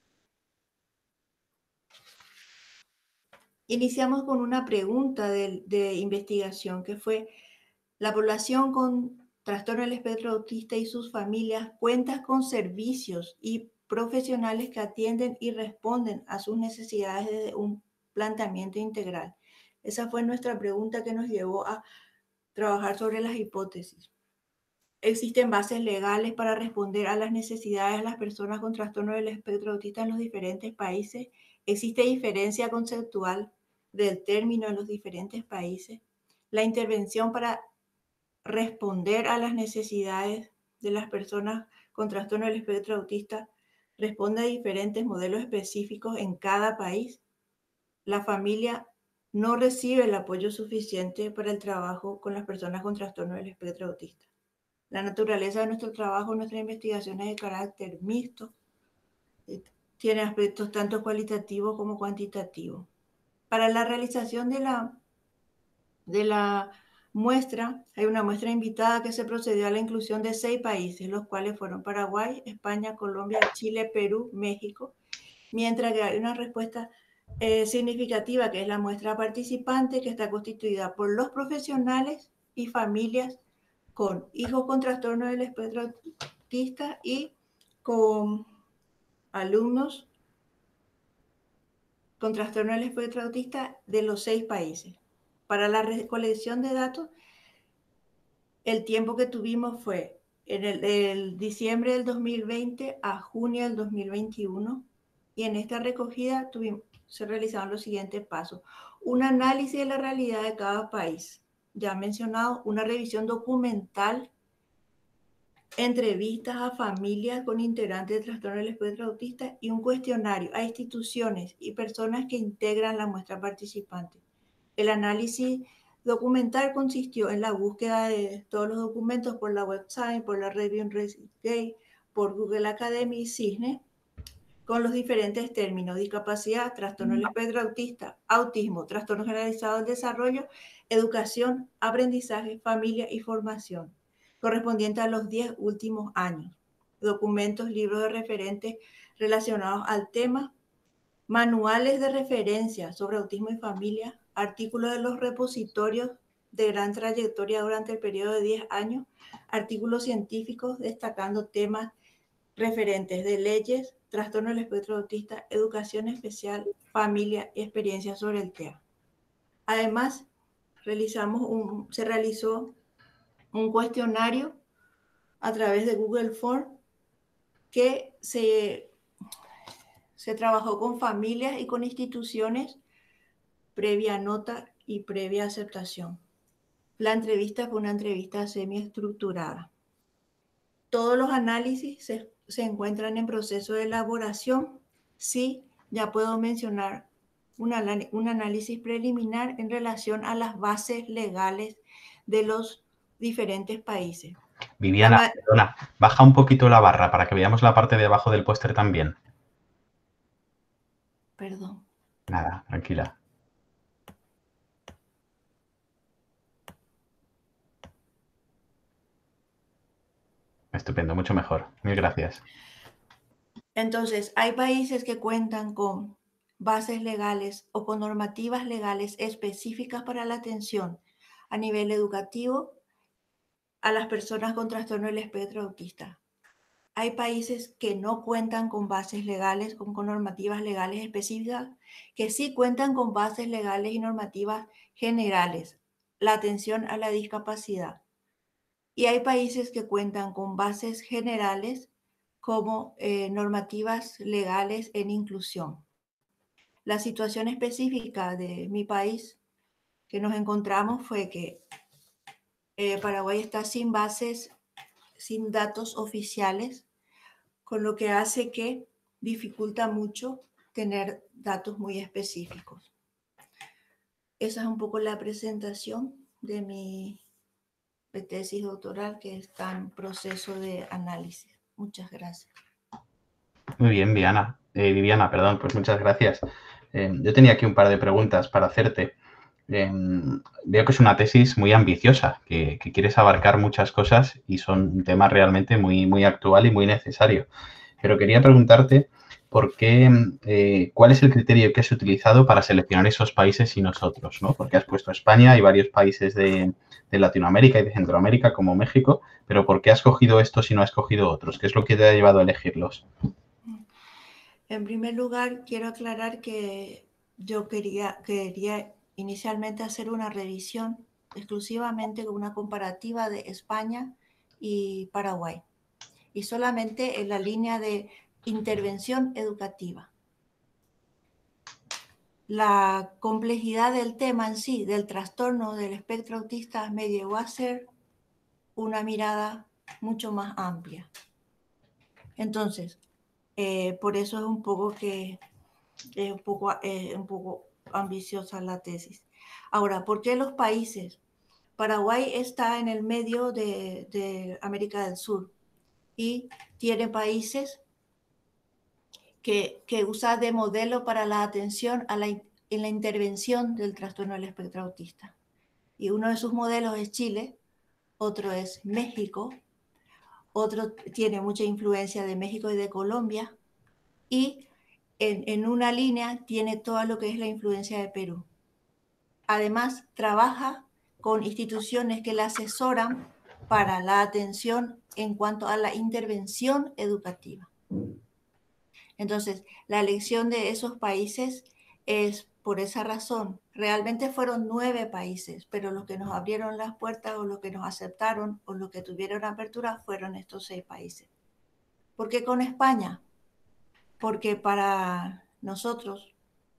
Iniciamos con una pregunta de, de investigación que fue: ¿la población con trastorno del espectro autista y sus familias cuenta con servicios y profesionales que atienden y responden a sus necesidades desde un planteamiento integral? Esa fue nuestra pregunta que nos llevó a trabajar sobre las hipótesis. ¿Existen bases legales para responder a las necesidades de las personas con trastorno del espectro autista en los diferentes países? ¿Existe diferencia conceptual del término en los diferentes países? La intervención para responder a las necesidades de las personas con trastorno del espectro autista responde a diferentes modelos específicos en cada país. La familia no recibe el apoyo suficiente para el trabajo con las personas con trastorno del espectro autista. La naturaleza de nuestro trabajo, nuestras investigaciones de carácter mixto, tiene aspectos tanto cualitativos como cuantitativos. Para la realización de la, de la muestra, hay una muestra invitada que se procedió a la inclusión de seis países, los cuales fueron Paraguay, España, Colombia, Chile, Perú, México, mientras que hay una respuesta eh, significativa, que es la muestra participante, que está constituida por los profesionales y familias con hijos con trastorno del espectro autista y con alumnos con trastorno del espectro autista de los seis países. Para la recolección de datos, el tiempo que tuvimos fue en el, el diciembre del dos mil veinte a junio del dos mil veintiuno, y en esta recogida tuvimos, se realizaron los siguientes pasos: un análisis de la realidad de cada país, ya mencionado, una revisión documental, entrevistas a familias con integrantes de trastorno del espectro autista y un cuestionario a instituciones y personas que integran la muestra participante. El análisis documental consistió en la búsqueda de todos los documentos por la website, por la Review Gay, por Google Academy y Cisne, con los diferentes términos: discapacidad, trastorno del espectro autista, autismo, trastorno generalizado del desarrollo, educación, aprendizaje, familia y formación, correspondiente a los diez últimos años. Documentos, libros de referentes relacionados al tema, manuales de referencia sobre autismo y familia, artículos de los repositorios de gran trayectoria durante el periodo de diez años, artículos científicos destacando temas referentes de leyes, trastorno del espectro autista, educación especial, familia y experiencia sobre el T E A. Además, realizamos un, se realizó un cuestionario a través de Google Form que se, se trabajó con familias y con instituciones previa nota y previa aceptación. La entrevista fue una entrevista semiestructurada. Todos los análisis se, se encuentran en proceso de elaboración. Sí, ya puedo mencionar un, un análisis preliminar en relación a las bases legales de los diferentes países. Viviana, La, perdona, baja un poquito la barra para que veamos la parte de abajo del póster también. Perdón. Nada, tranquila. Estupendo, mucho mejor. Mil gracias. Entonces, hay países que cuentan con bases legales o con normativas legales específicas para la atención a nivel educativo a las personas con trastorno del espectro autista. Hay países que no cuentan con bases legales, con, con normativas legales específicas, que sí cuentan con bases legales y normativas generales, la atención a la discapacidad. Y hay países que cuentan con bases generales como eh, normativas legales en inclusión. La situación específica de mi país que nos encontramos fue que eh, Paraguay está sin bases, sin datos oficiales, con lo que hace que dificulta mucho tener datos muy específicos. Esa es un poco la presentación de mi de tesis doctoral que está en proceso de análisis. Muchas gracias. Muy bien, Viviana. Eh, Viviana, perdón, pues muchas gracias. Eh, yo tenía aquí un par de preguntas para hacerte. Eh, veo que es una tesis muy ambiciosa, que, que quieres abarcar muchas cosas y son un tema realmente muy, muy actual y muy necesario. Pero quería preguntarte por qué, eh, cuál es el criterio que has utilizado para seleccionar esos países y nosotros, ¿no? Porque has puesto España y varios países de, de Latinoamérica y de Centroamérica, como México, pero ¿por qué has cogido estos y no has cogido otros? ¿Qué es lo que te ha llevado a elegirlos? En primer lugar, quiero aclarar que yo quería, quería inicialmente hacer una revisión exclusivamente con una comparativa de España y Paraguay, y solamente en la línea de intervención educativa. La complejidad del tema en sí, del trastorno del espectro autista, me llevó a hacer una mirada mucho más amplia. Entonces, eh, por eso es un poco que es un poco, eh, un poco ambiciosa la tesis. Ahora, ¿por qué los países? Paraguay está en el medio de, de América del Sur y tiene países que, que usa de modelo para la atención a la, en la intervención del trastorno del espectro autista. Y uno de sus modelos es Chile, otro es México, otro tiene mucha influencia de México y de Colombia, y en, en una línea tiene todo lo que es la influencia de Perú. Además, trabaja con instituciones que la asesoran para la atención en cuanto a la intervención educativa. Entonces, la elección de esos países es por esa razón. Realmente fueron nueve países, pero los que nos abrieron las puertas o los que nos aceptaron o los que tuvieron apertura fueron estos seis países. ¿Por qué con España? Porque para nosotros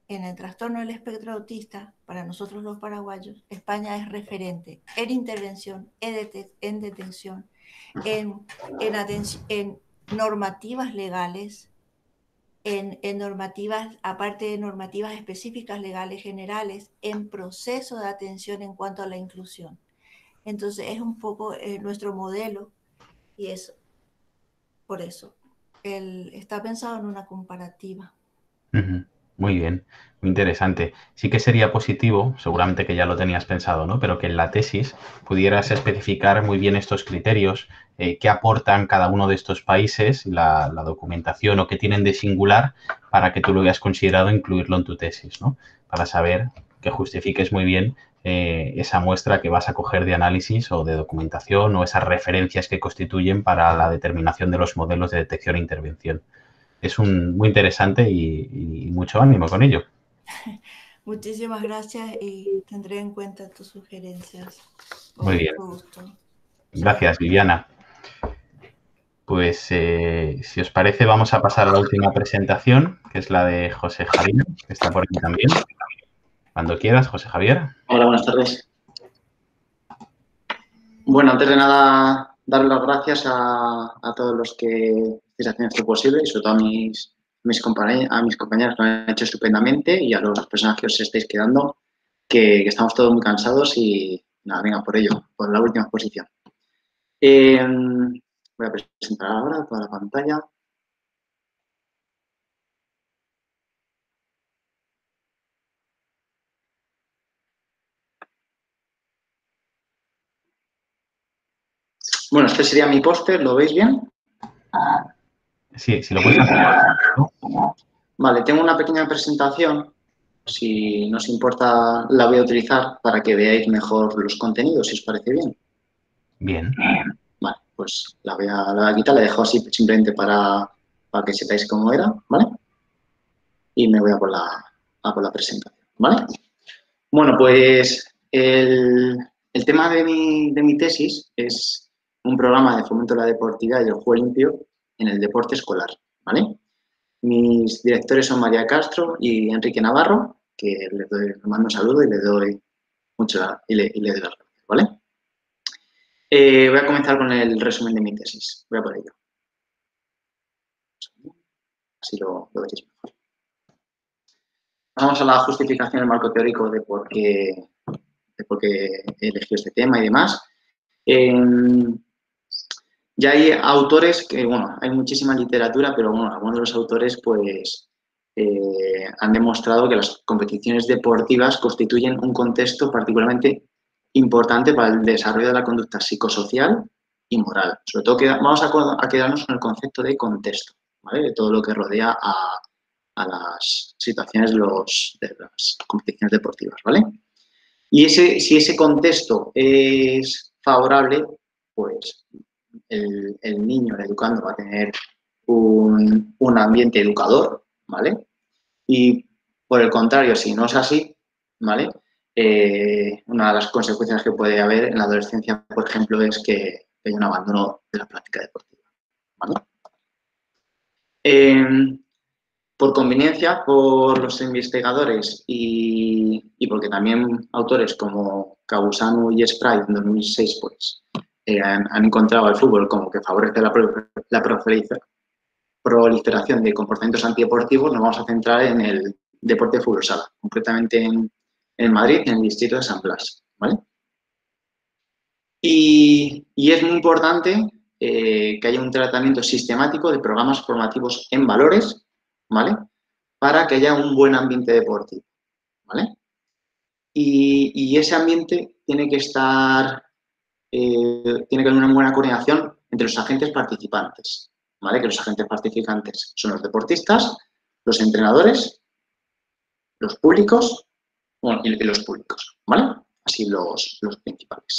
en el trastorno del espectro autista, para nosotros los paraguayos, España es referente en intervención, en, dete en detención, en, en, en normativas legales, en, en normativas, aparte de normativas específicas legales generales, en proceso de atención en cuanto a la inclusión. Entonces es un poco eh, nuestro modelo y es por eso. El, está pensado en una comparativa. Uh-huh. Muy bien, muy interesante. Sí que sería positivo, seguramente que ya lo tenías pensado, ¿no? Pero que en la tesis pudieras especificar muy bien estos criterios, eh, qué aportan cada uno de estos países, la, la documentación o qué tienen de singular para que tú lo hayas considerado incluirlo en tu tesis, ¿no? Para saber que justifiques muy bien eh, esa muestra que vas a coger de análisis o de documentación o esas referencias que constituyen para la determinación de los modelos de detección e intervención. Es un, muy interesante y, y mucho ánimo con ello. Muchísimas gracias y tendré en cuenta tus sugerencias. Con Muy bien. gusto. Gracias, Viviana. Pues eh, si os parece vamos a pasar a la última presentación, que es la de José Javier, que está por aquí también. Cuando quieras, José Javier. Hola, buenas tardes. Bueno, antes de nada, dar las gracias a, a todos los que estáis haciendo esto posible y sobre todo a mis, mis, compañeros, a mis compañeros que lo han hecho estupendamente y a las personas que os estáis quedando, que, que estamos todos muy cansados y nada, venga, por ello, por la última exposición. Eh, voy a presentar ahora toda la pantalla. Bueno, este sería mi póster, ¿lo veis bien? Sí, si lo puedes hacer. ¿No? Vale, tengo una pequeña presentación, si no os importa la voy a utilizar para que veáis mejor los contenidos, si os parece bien. Bien. Vale, pues la voy a, la voy a quitar, la dejo así simplemente para, para que sepáis cómo era, ¿vale? Y me voy a por la, a por la presentación, ¿vale? Bueno, pues el, el tema de mi, de mi tesis es un programa de fomento de la deportividad y el juego limpio en el deporte escolar, ¿vale? Mis directores son María Castro y Enrique Navarro, que les, doy, les mando un saludo y les doy mucho y le, y le doy las gracias, ¿vale? Eh, voy a comenzar con el resumen de mi tesis. Voy a por ello. Así lo, lo veréis mejor. Vamos a la justificación del marco teórico de por qué, de por qué he elegido este tema y demás. Eh, ya hay autores que, bueno, hay muchísima literatura, pero bueno, algunos de los autores, pues, eh, han demostrado que las competiciones deportivas constituyen un contexto particularmente importante para el desarrollo de la conducta psicosocial y moral. Sobre todo que vamos a, a quedarnos con el concepto de contexto, ¿vale? De todo lo que rodea a, a las situaciones de, los, de las competiciones deportivas, ¿vale? Y ese, si ese contexto es favorable, pues el, el niño, el educando, va a tener un, un ambiente educador, ¿vale? Y por el contrario, si no es así, ¿vale? Eh, una de las consecuencias que puede haber en la adolescencia, por ejemplo, es que hay un abandono de la práctica deportiva, ¿vale? Eh, por conveniencia, por los investigadores y, y porque también autores como Kabusanu y Sprite en dos mil seis pues, eh, han, han encontrado al fútbol como que favorece la, la proliferación de comportamientos antideportivos, nos vamos a centrar en el deporte de fútbol sala, concretamente en, en Madrid, en el distrito de San Blas, ¿vale? Y, y es muy importante eh, que haya un tratamiento sistemático de programas formativos en valores, ¿vale? Para que haya un buen ambiente deportivo, ¿vale? Y, y ese ambiente tiene que estar, eh, tiene que haber una buena coordinación entre los agentes participantes, ¿vale? Que los agentes participantes son los deportistas, los entrenadores, los públicos, bueno, y los públicos, ¿vale? Así los, los principales.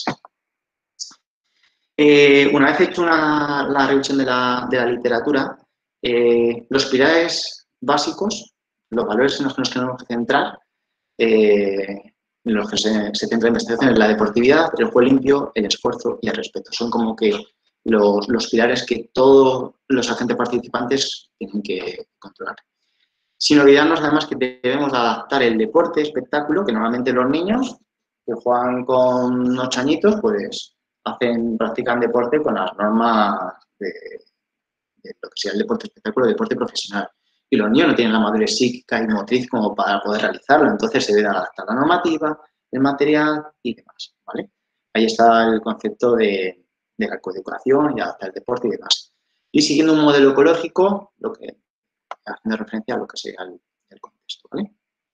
Eh, una vez hecho una, la revisión de la, de la literatura, eh, los pilares básicos, los valores en los que nos tenemos que centrar, eh, en los que se, se centra la investigación, es la deportividad, el juego limpio, el esfuerzo y el respeto. Son como que los, los pilares que todos los agentes participantes tienen que controlar. Sin olvidarnos además que debemos adaptar el deporte, espectáculo, que normalmente los niños que juegan con ocho añitos, pues hacen, practican deporte con las normas de, de lo que sea el deporte espectáculo, el deporte profesional. Y los niños no tienen la madurez psíquica y motriz como para poder realizarlo, entonces se debe adaptar la normativa, el material y demás, ¿vale? Ahí está el concepto de, de la coeducación y adaptar el deporte y demás. Y siguiendo un modelo ecológico, lo que haciendo referencia a lo que sería el, el contexto, ¿vale?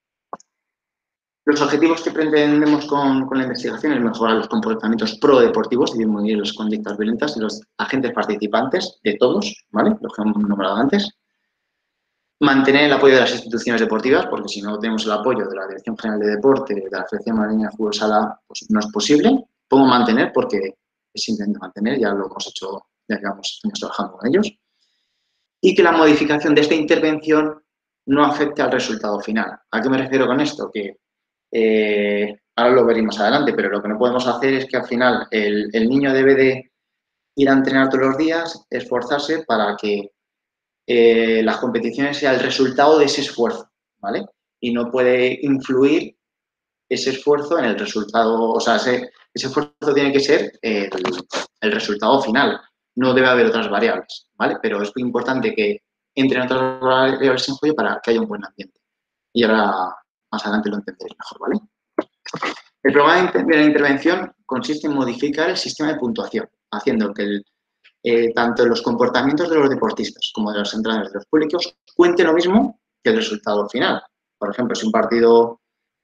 Los objetivos que pretendemos con, con la investigación es mejorar los comportamientos pro-deportivos y disminuir las conductas violentas de los agentes participantes, de todos, ¿vale? Los que hemos nombrado antes. Mantener el apoyo de las instituciones deportivas, porque si no tenemos el apoyo de la Dirección General de Deporte, de la Federación Madrileña de Fútbol Sala, pues no es posible. Pongo mantener porque es simplemente mantener, ya lo hemos hecho, ya llevamos años trabajando con ellos. Y que la modificación de esta intervención no afecte al resultado final. ¿A qué me refiero con esto? Que eh, ahora lo veré más adelante, pero lo que no podemos hacer es que al final el, el niño debe de ir a entrenar todos los días, esforzarse para que eh, las competiciones sean el resultado de ese esfuerzo, ¿vale? Y no puede influir ese esfuerzo en el resultado, o sea, ese, ese esfuerzo tiene que ser el, el resultado final. No debe haber otras variables, ¿vale? Pero es muy importante que entren otras variables en juego para que haya un buen ambiente. Y ahora, más adelante lo entenderéis mejor, ¿vale? El programa de la intervención consiste en modificar el sistema de puntuación, haciendo que el, eh, tanto los comportamientos de los deportistas como de los entrenadores de los públicos cuente lo mismo que el resultado final. Por ejemplo, si un partido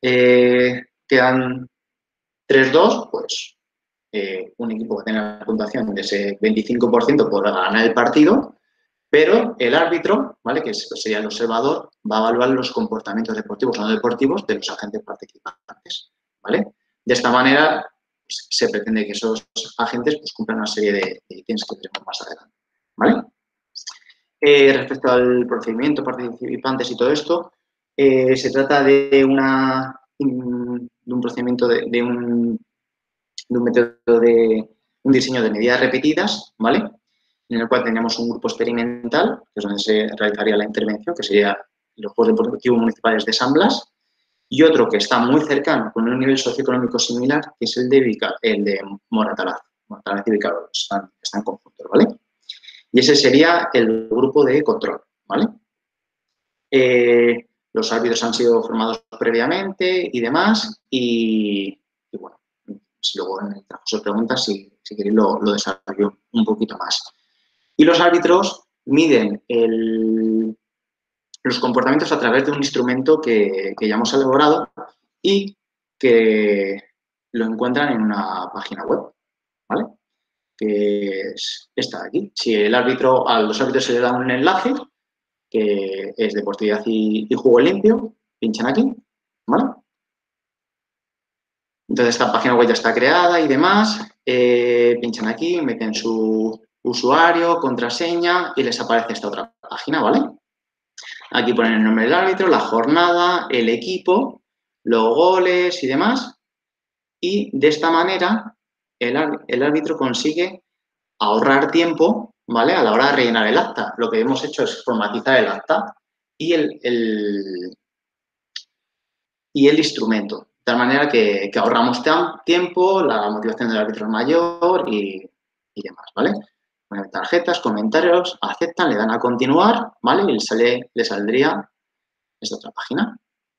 eh, quedan tres dos, pues Eh, un equipo que tenga la puntuación de ese veinticinco por ciento podrá ganar el partido, pero el árbitro, ¿vale?, que sería el observador, va a evaluar los comportamientos deportivos o no deportivos de los agentes participantes, ¿vale? De esta manera pues, se pretende que esos agentes pues, cumplan una serie de, de ítems que veremos más adelante, ¿vale? Eh, respecto al procedimiento, participantes y todo esto, eh, se trata de, una, de un procedimiento de, de un de un método de un diseño de medidas repetidas, ¿vale? En el cual tenemos un grupo experimental, que es donde se realizaría la intervención, que sería los Juegos Deportivos Municipales de San Blas, y otro que está muy cercano, con un nivel socioeconómico similar, que es el de, Vica, el de Moratalaz. Moratalaz y Vicaro están, están conjuntos, ¿vale? Y ese sería el grupo de control, ¿vale? Eh, los árbitros han sido formados previamente y demás, y, y bueno, luego en el transcurso de preguntas, si, si queréis, lo, lo desarrollo un poquito más. Y los árbitros miden el, los comportamientos a través de un instrumento que, que ya hemos elaborado y que lo encuentran en una página web, ¿vale? Que es esta de aquí. Si el árbitro, a los árbitros se les da un enlace, que es deportividad y, y juego limpio, pinchan aquí, ¿vale? Entonces, esta página web ya está creada y demás. Eh, pinchan aquí, meten su usuario, contraseña y les aparece esta otra página, ¿vale? Aquí ponen el nombre del árbitro, la jornada, el equipo, los goles y demás. Y de esta manera, el, el árbitro consigue ahorrar tiempo, ¿vale? A la hora de rellenar el acta. Lo que hemos hecho es formatizar el acta y el, el, y el instrumento. De tal manera que, que ahorramos tiempo, la motivación del árbitro es mayor y, y demás, ¿vale? Ponen tarjetas, comentarios, aceptan, le dan a continuar, ¿vale? Y le, sale, le saldría esta otra página.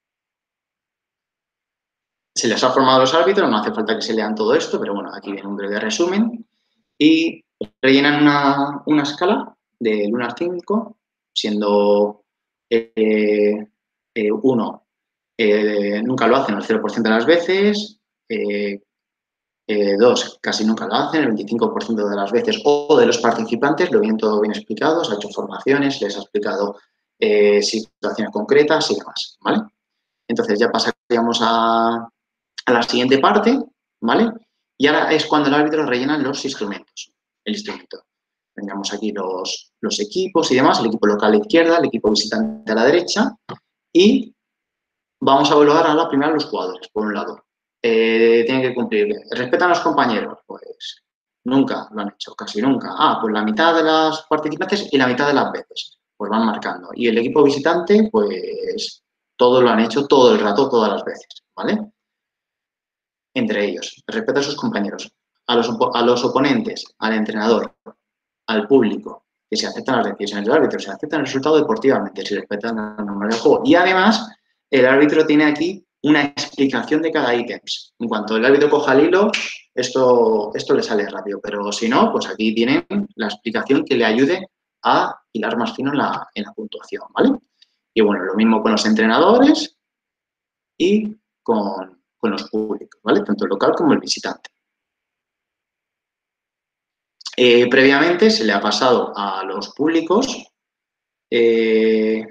Se les ha formado los árbitros, no hace falta que se lean todo esto, pero bueno, aquí viene un breve resumen. Y rellenan una, una escala del uno al cinco, siendo eh, eh, uno. Eh, nunca lo hacen el cero por ciento de las veces, eh, eh, dos, casi nunca lo hacen, el veinticinco por ciento de las veces, o de los participantes, lo vienen todo bien explicado, se ha hecho formaciones, les ha explicado eh, situaciones concretas y demás, ¿vale? Entonces ya pasaríamos a, a la siguiente parte, ¿vale? Y ahora es cuando el árbitro rellena los instrumentos, el instrumento. Tendríamos aquí los, los equipos y demás, el equipo local a la izquierda, el equipo visitante a la derecha, y vamos a evaluar ahora primero a los jugadores, por un lado. Eh, tienen que cumplir. ¿Respetan a los compañeros? Pues nunca lo han hecho, casi nunca. Ah, pues la mitad de los participantes y la mitad de las veces. pues van marcando. Y el equipo visitante, pues todo lo han hecho todo el rato, todas las veces, ¿vale? Entre ellos, respeto a sus compañeros, a los, a los oponentes, al entrenador, al público, que se aceptan las decisiones del árbitro, se aceptan el resultado deportivamente, se respetan las normas del juego. Y además, el árbitro tiene aquí una explicación de cada ítem. En cuanto el árbitro coja el hilo, esto, esto le sale rápido, pero si no, pues aquí tienen la explicación que le ayude a hilar más fino en la, en la puntuación, ¿vale? Y bueno, lo mismo con los entrenadores y con, con los públicos, ¿vale? Tanto el local como el visitante. Eh, previamente se le ha pasado a los públicos eh,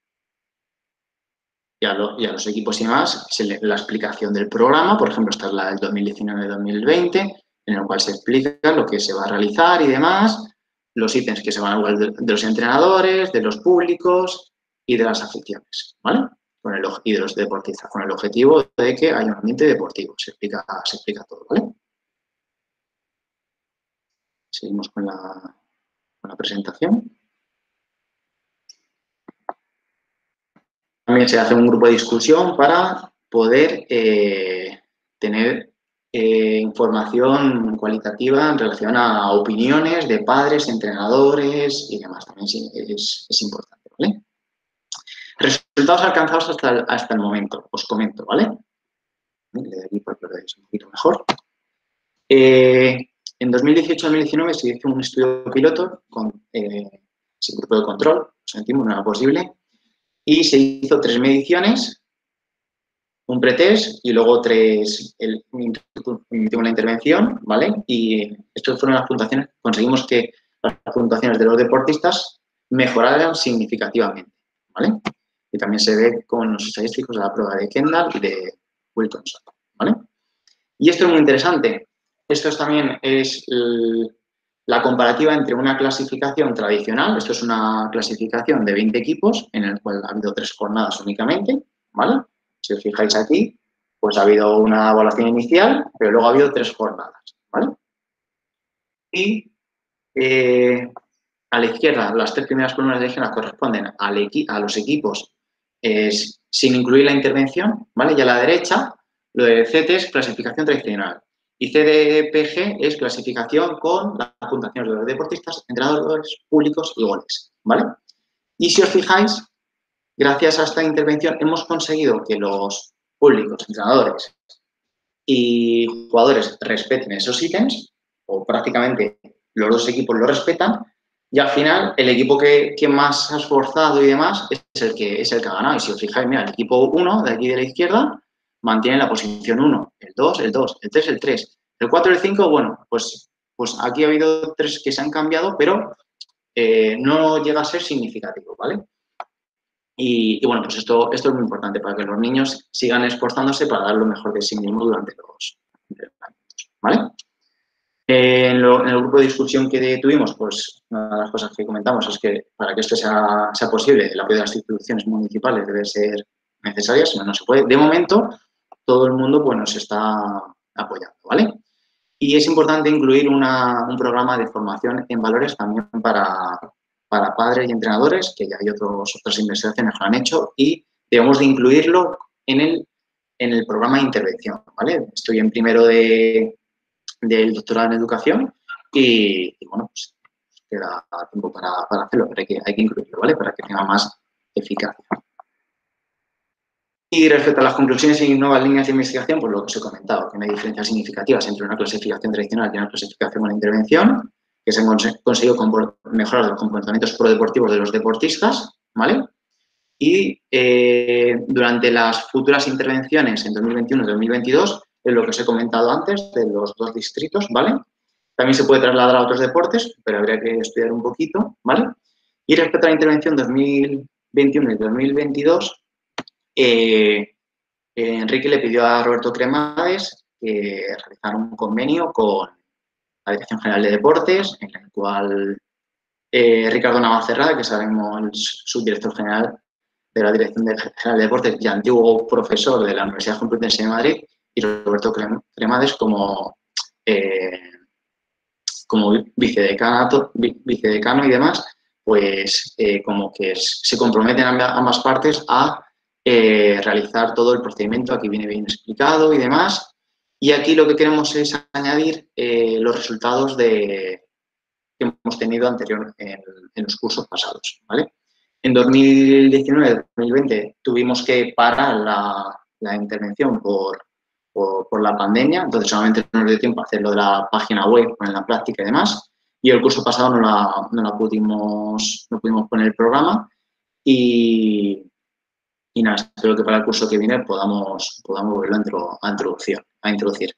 y, a lo, y a los equipos y demás se le, la explicación del programa. Por ejemplo, esta es la del dos mil diecinueve dos mil veinte, en el cual se explica lo que se va a realizar y demás, los ítems que se van a hablar de, de los entrenadores, de los públicos y de las aficiones, ¿vale? Con el, y de los deportistas, con el objetivo de que haya un ambiente deportivo. Se explica, se explica todo, ¿vale? Seguimos con la, con la presentación. También se hace un grupo de discusión para poder eh, tener eh, información cualitativa en relación a opiniones de padres, entrenadores y demás. También es, es importante, ¿vale? Resultados alcanzados hasta el, hasta el momento. Os comento, ¿vale? Le doy aquí para que lo veáis un poquito mejor. Eh, En dos mil dieciocho dos mil diecinueve se hizo un estudio piloto con eh, sin grupo de control, lo sentimos, no era posible, y se hizo tres mediciones, un pretest y luego tres, el, una intervención, ¿vale? Y estas fueron las puntuaciones, conseguimos que las puntuaciones de los deportistas mejoraran significativamente, ¿vale? Y también se ve con los estadísticos de la prueba de Kendall y de Wilkinson, ¿vale? Y esto es muy interesante. Esto es también es el, la comparativa entre una clasificación tradicional, esto es una clasificación de veinte equipos, en el cual ha habido tres jornadas únicamente, ¿vale? Si os fijáis aquí, pues ha habido una evaluación inicial, pero luego ha habido tres jornadas, ¿vale? Y eh, a la izquierda, las tres primeras columnas de la izquierda corresponden al equi a los equipos eh, sin incluir la intervención, ¿vale? Y a la derecha, lo de C T es clasificación tradicional. Y C D P G es clasificación con las puntuaciones de los deportistas, entrenadores, públicos y goles, ¿vale? Y si os fijáis, gracias a esta intervención hemos conseguido que los públicos, entrenadores y jugadores respeten esos ítems, o prácticamente los dos equipos lo respetan, y al final el equipo que, que más ha esforzado y demás es el que, es el que ha ganado. Y si os fijáis, mira, el equipo uno de aquí de la izquierda mantiene la posición uno, el dos, el dos, el tres, el tres, el cuatro, el cinco, bueno, pues, pues aquí ha habido tres que se han cambiado, pero eh, no llega a ser significativo, ¿vale? Y, y bueno, pues esto, esto es muy importante para que los niños sigan esforzándose para dar lo mejor de sí mismos durante los entrenamientos, ¿vale? Eh, en, lo, en el grupo de discusión que tuvimos, pues una de las cosas que comentamos es que para que esto sea, sea posible, el apoyo de las instituciones municipales debe ser necesario, si no, no se puede. De momento, todo el mundo pues, nos está apoyando, ¿vale? Y es importante incluir una, un programa de formación en valores también para, para padres y entrenadores, que ya hay otros, otras investigaciones que lo han hecho, y debemos de incluirlo en el, en el programa de intervención, ¿vale? Estoy en primero de, del doctorado en educación y, y bueno, pues queda tiempo para, para hacerlo, pero hay que, hay que incluirlo, ¿vale? Para que tenga más eficacia. Y respecto a las conclusiones y nuevas líneas de investigación, pues lo que os he comentado, que no hay diferencias significativas entre una clasificación tradicional y una clasificación con intervención, que se han conseguido mejorar los comportamientos prodeportivos de los deportistas, ¿vale? Y eh, durante las futuras intervenciones en dos mil veintiuno y dos mil veintidós, es lo que os he comentado antes de los dos distritos, ¿vale? También se puede trasladar a otros deportes, pero habría que estudiar un poquito, ¿vale? Y respecto a la intervención dos mil veintiuno y dos mil veintidós, Eh, eh, Enrique le pidió a Roberto Cremades que realizara un convenio con la Dirección General de Deportes, en el cual eh, Ricardo Navacerrada, que sabemos el subdirector general de la Dirección General de Deportes y antiguo profesor de la Universidad Complutense de Madrid, y Roberto Cremades como, eh, como vicedecano, vicedecano y demás, pues eh, como que se comprometen ambas partes a eh, realizar todo el procedimiento, aquí viene bien explicado y demás. Y aquí lo que queremos es añadir eh, los resultados de, que hemos tenido anterior en, en los cursos pasados, ¿vale? En dos mil diecinueve dos mil veinte tuvimos que parar la, la intervención por, por, por la pandemia, entonces solamente no nos dio tiempo a hacerlo de la página web, poner la práctica y demás. Y el curso pasado no la, no la pudimos, no pudimos poner el programa y, y nada, espero que para el curso que viene podamos, podamos volverlo a introducir. A introducir.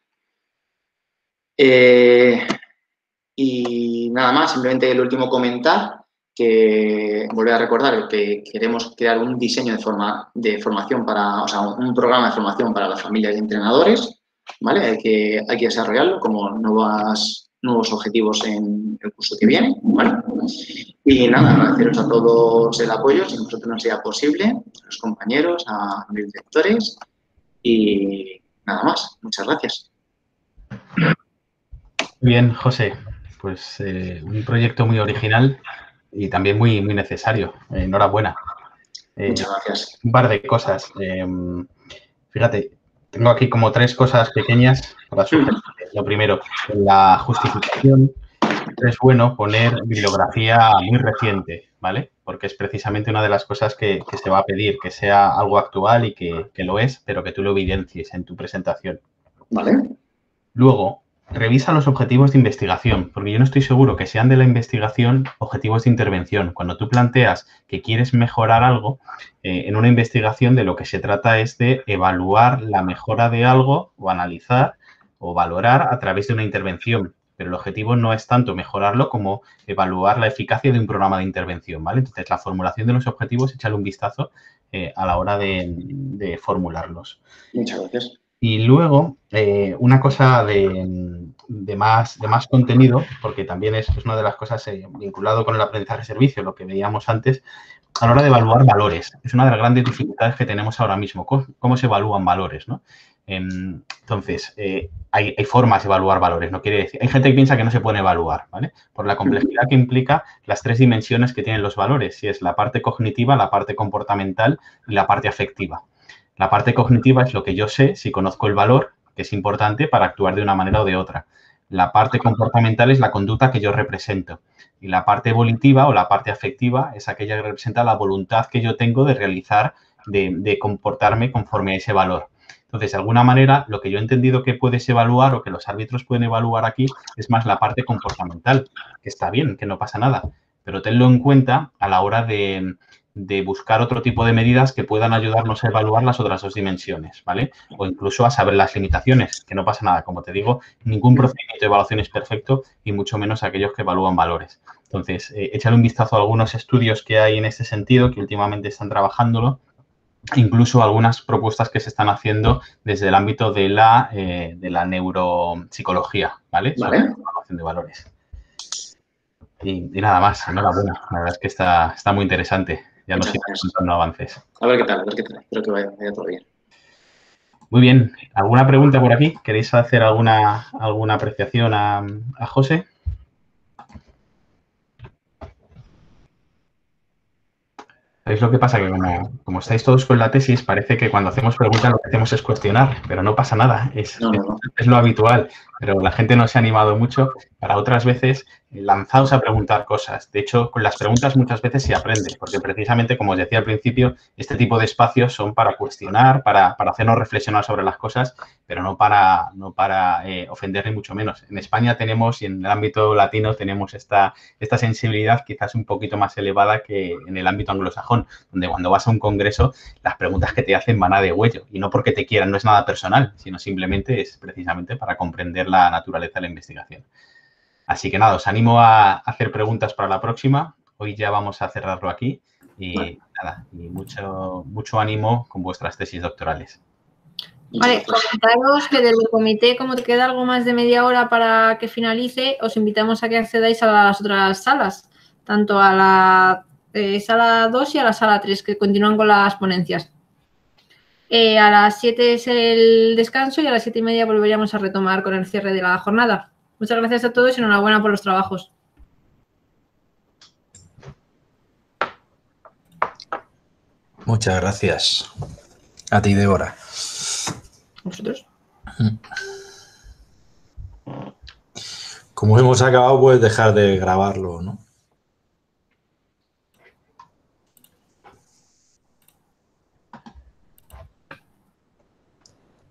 Eh, y nada más, simplemente el último comentar, que volver a recordar que queremos crear un diseño de, forma, de formación para, o sea, un programa de formación para las familias y entrenadores, ¿vale? Hay que, hay que desarrollarlo como nuevas, nuevos objetivos en el curso que viene, ¿vale? Y nada, agradeceros a todos el apoyo, si nosotros no sea posible, a los compañeros, a mis directores y nada más. Muchas gracias. Muy bien, José. Pues eh, un proyecto muy original y también muy, muy necesario. Eh, enhorabuena. Eh, Muchas gracias. Un par de cosas. Eh, fíjate, tengo aquí como tres cosas pequeñas para sugerir. Lo primero, en la justificación es bueno poner bibliografía muy reciente, ¿vale? Porque es precisamente una de las cosas que, que se va a pedir, que sea algo actual y que, que lo es, pero que tú lo evidencies en tu presentación. Vale. Luego, revisa los objetivos de investigación, porque yo no estoy seguro que sean de la investigación objetivos de intervención. Cuando tú planteas que quieres mejorar algo, eh, en una investigación de lo que se trata es de evaluar la mejora de algo o analizar o valorar a través de una intervención. Pero el objetivo no es tanto mejorarlo como evaluar la eficacia de un programa de intervención, ¿vale? Entonces, la formulación de los objetivos, échale un vistazo eh, a la hora de, de formularlos. Muchas gracias. Y luego, eh, una cosa de, de, más, de más contenido, porque también es, es una de las cosas eh, vinculado con el aprendizaje de servicio, lo que veíamos antes, a la hora de evaluar valores. Es una de las grandes dificultades que tenemos ahora mismo. ¿Cómo, cómo se evalúan valores, ¿no? Entonces, eh, hay, hay formas de evaluar valores, no quiere decir... Hay gente que piensa que no se puede evaluar, ¿vale? Por la complejidad que implica las tres dimensiones que tienen los valores, si es la parte cognitiva, la parte comportamental y la parte afectiva. La parte cognitiva es lo que yo sé si conozco el valor, que es importante para actuar de una manera o de otra. La parte comportamental es la conducta que yo represento. Y la parte volitiva o la parte afectiva es aquella que representa la voluntad que yo tengo de realizar, de, de comportarme conforme a ese valor. Entonces, de alguna manera, lo que yo he entendido que puedes evaluar o que los árbitros pueden evaluar aquí es más la parte comportamental, que está bien, que no pasa nada. Pero tenlo en cuenta a la hora de... de buscar otro tipo de medidas que puedan ayudarnos a evaluar las otras dos dimensiones, ¿vale? O incluso a saber las limitaciones, que no pasa nada. Como te digo, ningún procedimiento de evaluación es perfecto y mucho menos aquellos que evalúan valores. Entonces, eh, échale un vistazo a algunos estudios que hay en este sentido, que últimamente están trabajándolo, incluso algunas propuestas que se están haciendo desde el ámbito de la, eh, de la neuropsicología, ¿vale? Sobre Vale. la evaluación de valores. Y, y nada más, enhorabuena. La verdad es que está, está muy interesante. Ya nos irán contando avances. A ver qué tal, a ver qué tal. Espero que vaya, vaya todo bien. Muy bien. ¿Alguna pregunta por aquí? ¿Queréis hacer alguna, alguna apreciación a, a José? ¿Sabéis lo que pasa? Que como, como estáis todos con la tesis, parece que cuando hacemos preguntas lo que hacemos es cuestionar, pero no pasa nada. Es, No, no, no. es, es lo habitual. Pero la gente no se ha animado mucho. Para otras veces, lanzaos a preguntar cosas. De hecho, con las preguntas muchas veces se aprende, porque precisamente, como os decía al principio, este tipo de espacios son para cuestionar, para, para hacernos reflexionar sobre las cosas, pero no para, no para eh, ofender ni mucho menos. En España tenemos, y en el ámbito latino, tenemos esta, esta sensibilidad quizás un poquito más elevada que en el ámbito anglosajón, donde cuando vas a un congreso, las preguntas que te hacen van a de huello. Y no porque te quieran, no es nada personal, sino simplemente es precisamente para comprender la naturaleza de la investigación. Así que nada, os animo a hacer preguntas para la próxima. Hoy ya vamos a cerrarlo aquí y vale. nada, y mucho, mucho ánimo con vuestras tesis doctorales. Vale, comentaros que del comité, como te queda algo más de media hora para que finalice, os invitamos a que accedáis a las otras salas, tanto a la eh, sala dos y a la sala tres, que continúan con las ponencias. Eh, a las siete es el descanso y a las siete y media volveríamos a retomar con el cierre de la jornada. Muchas gracias a todos y enhorabuena por los trabajos. Muchas gracias. A ti, Débora. ¿Vosotros? Como hemos acabado, puedes dejar de grabarlo, ¿no?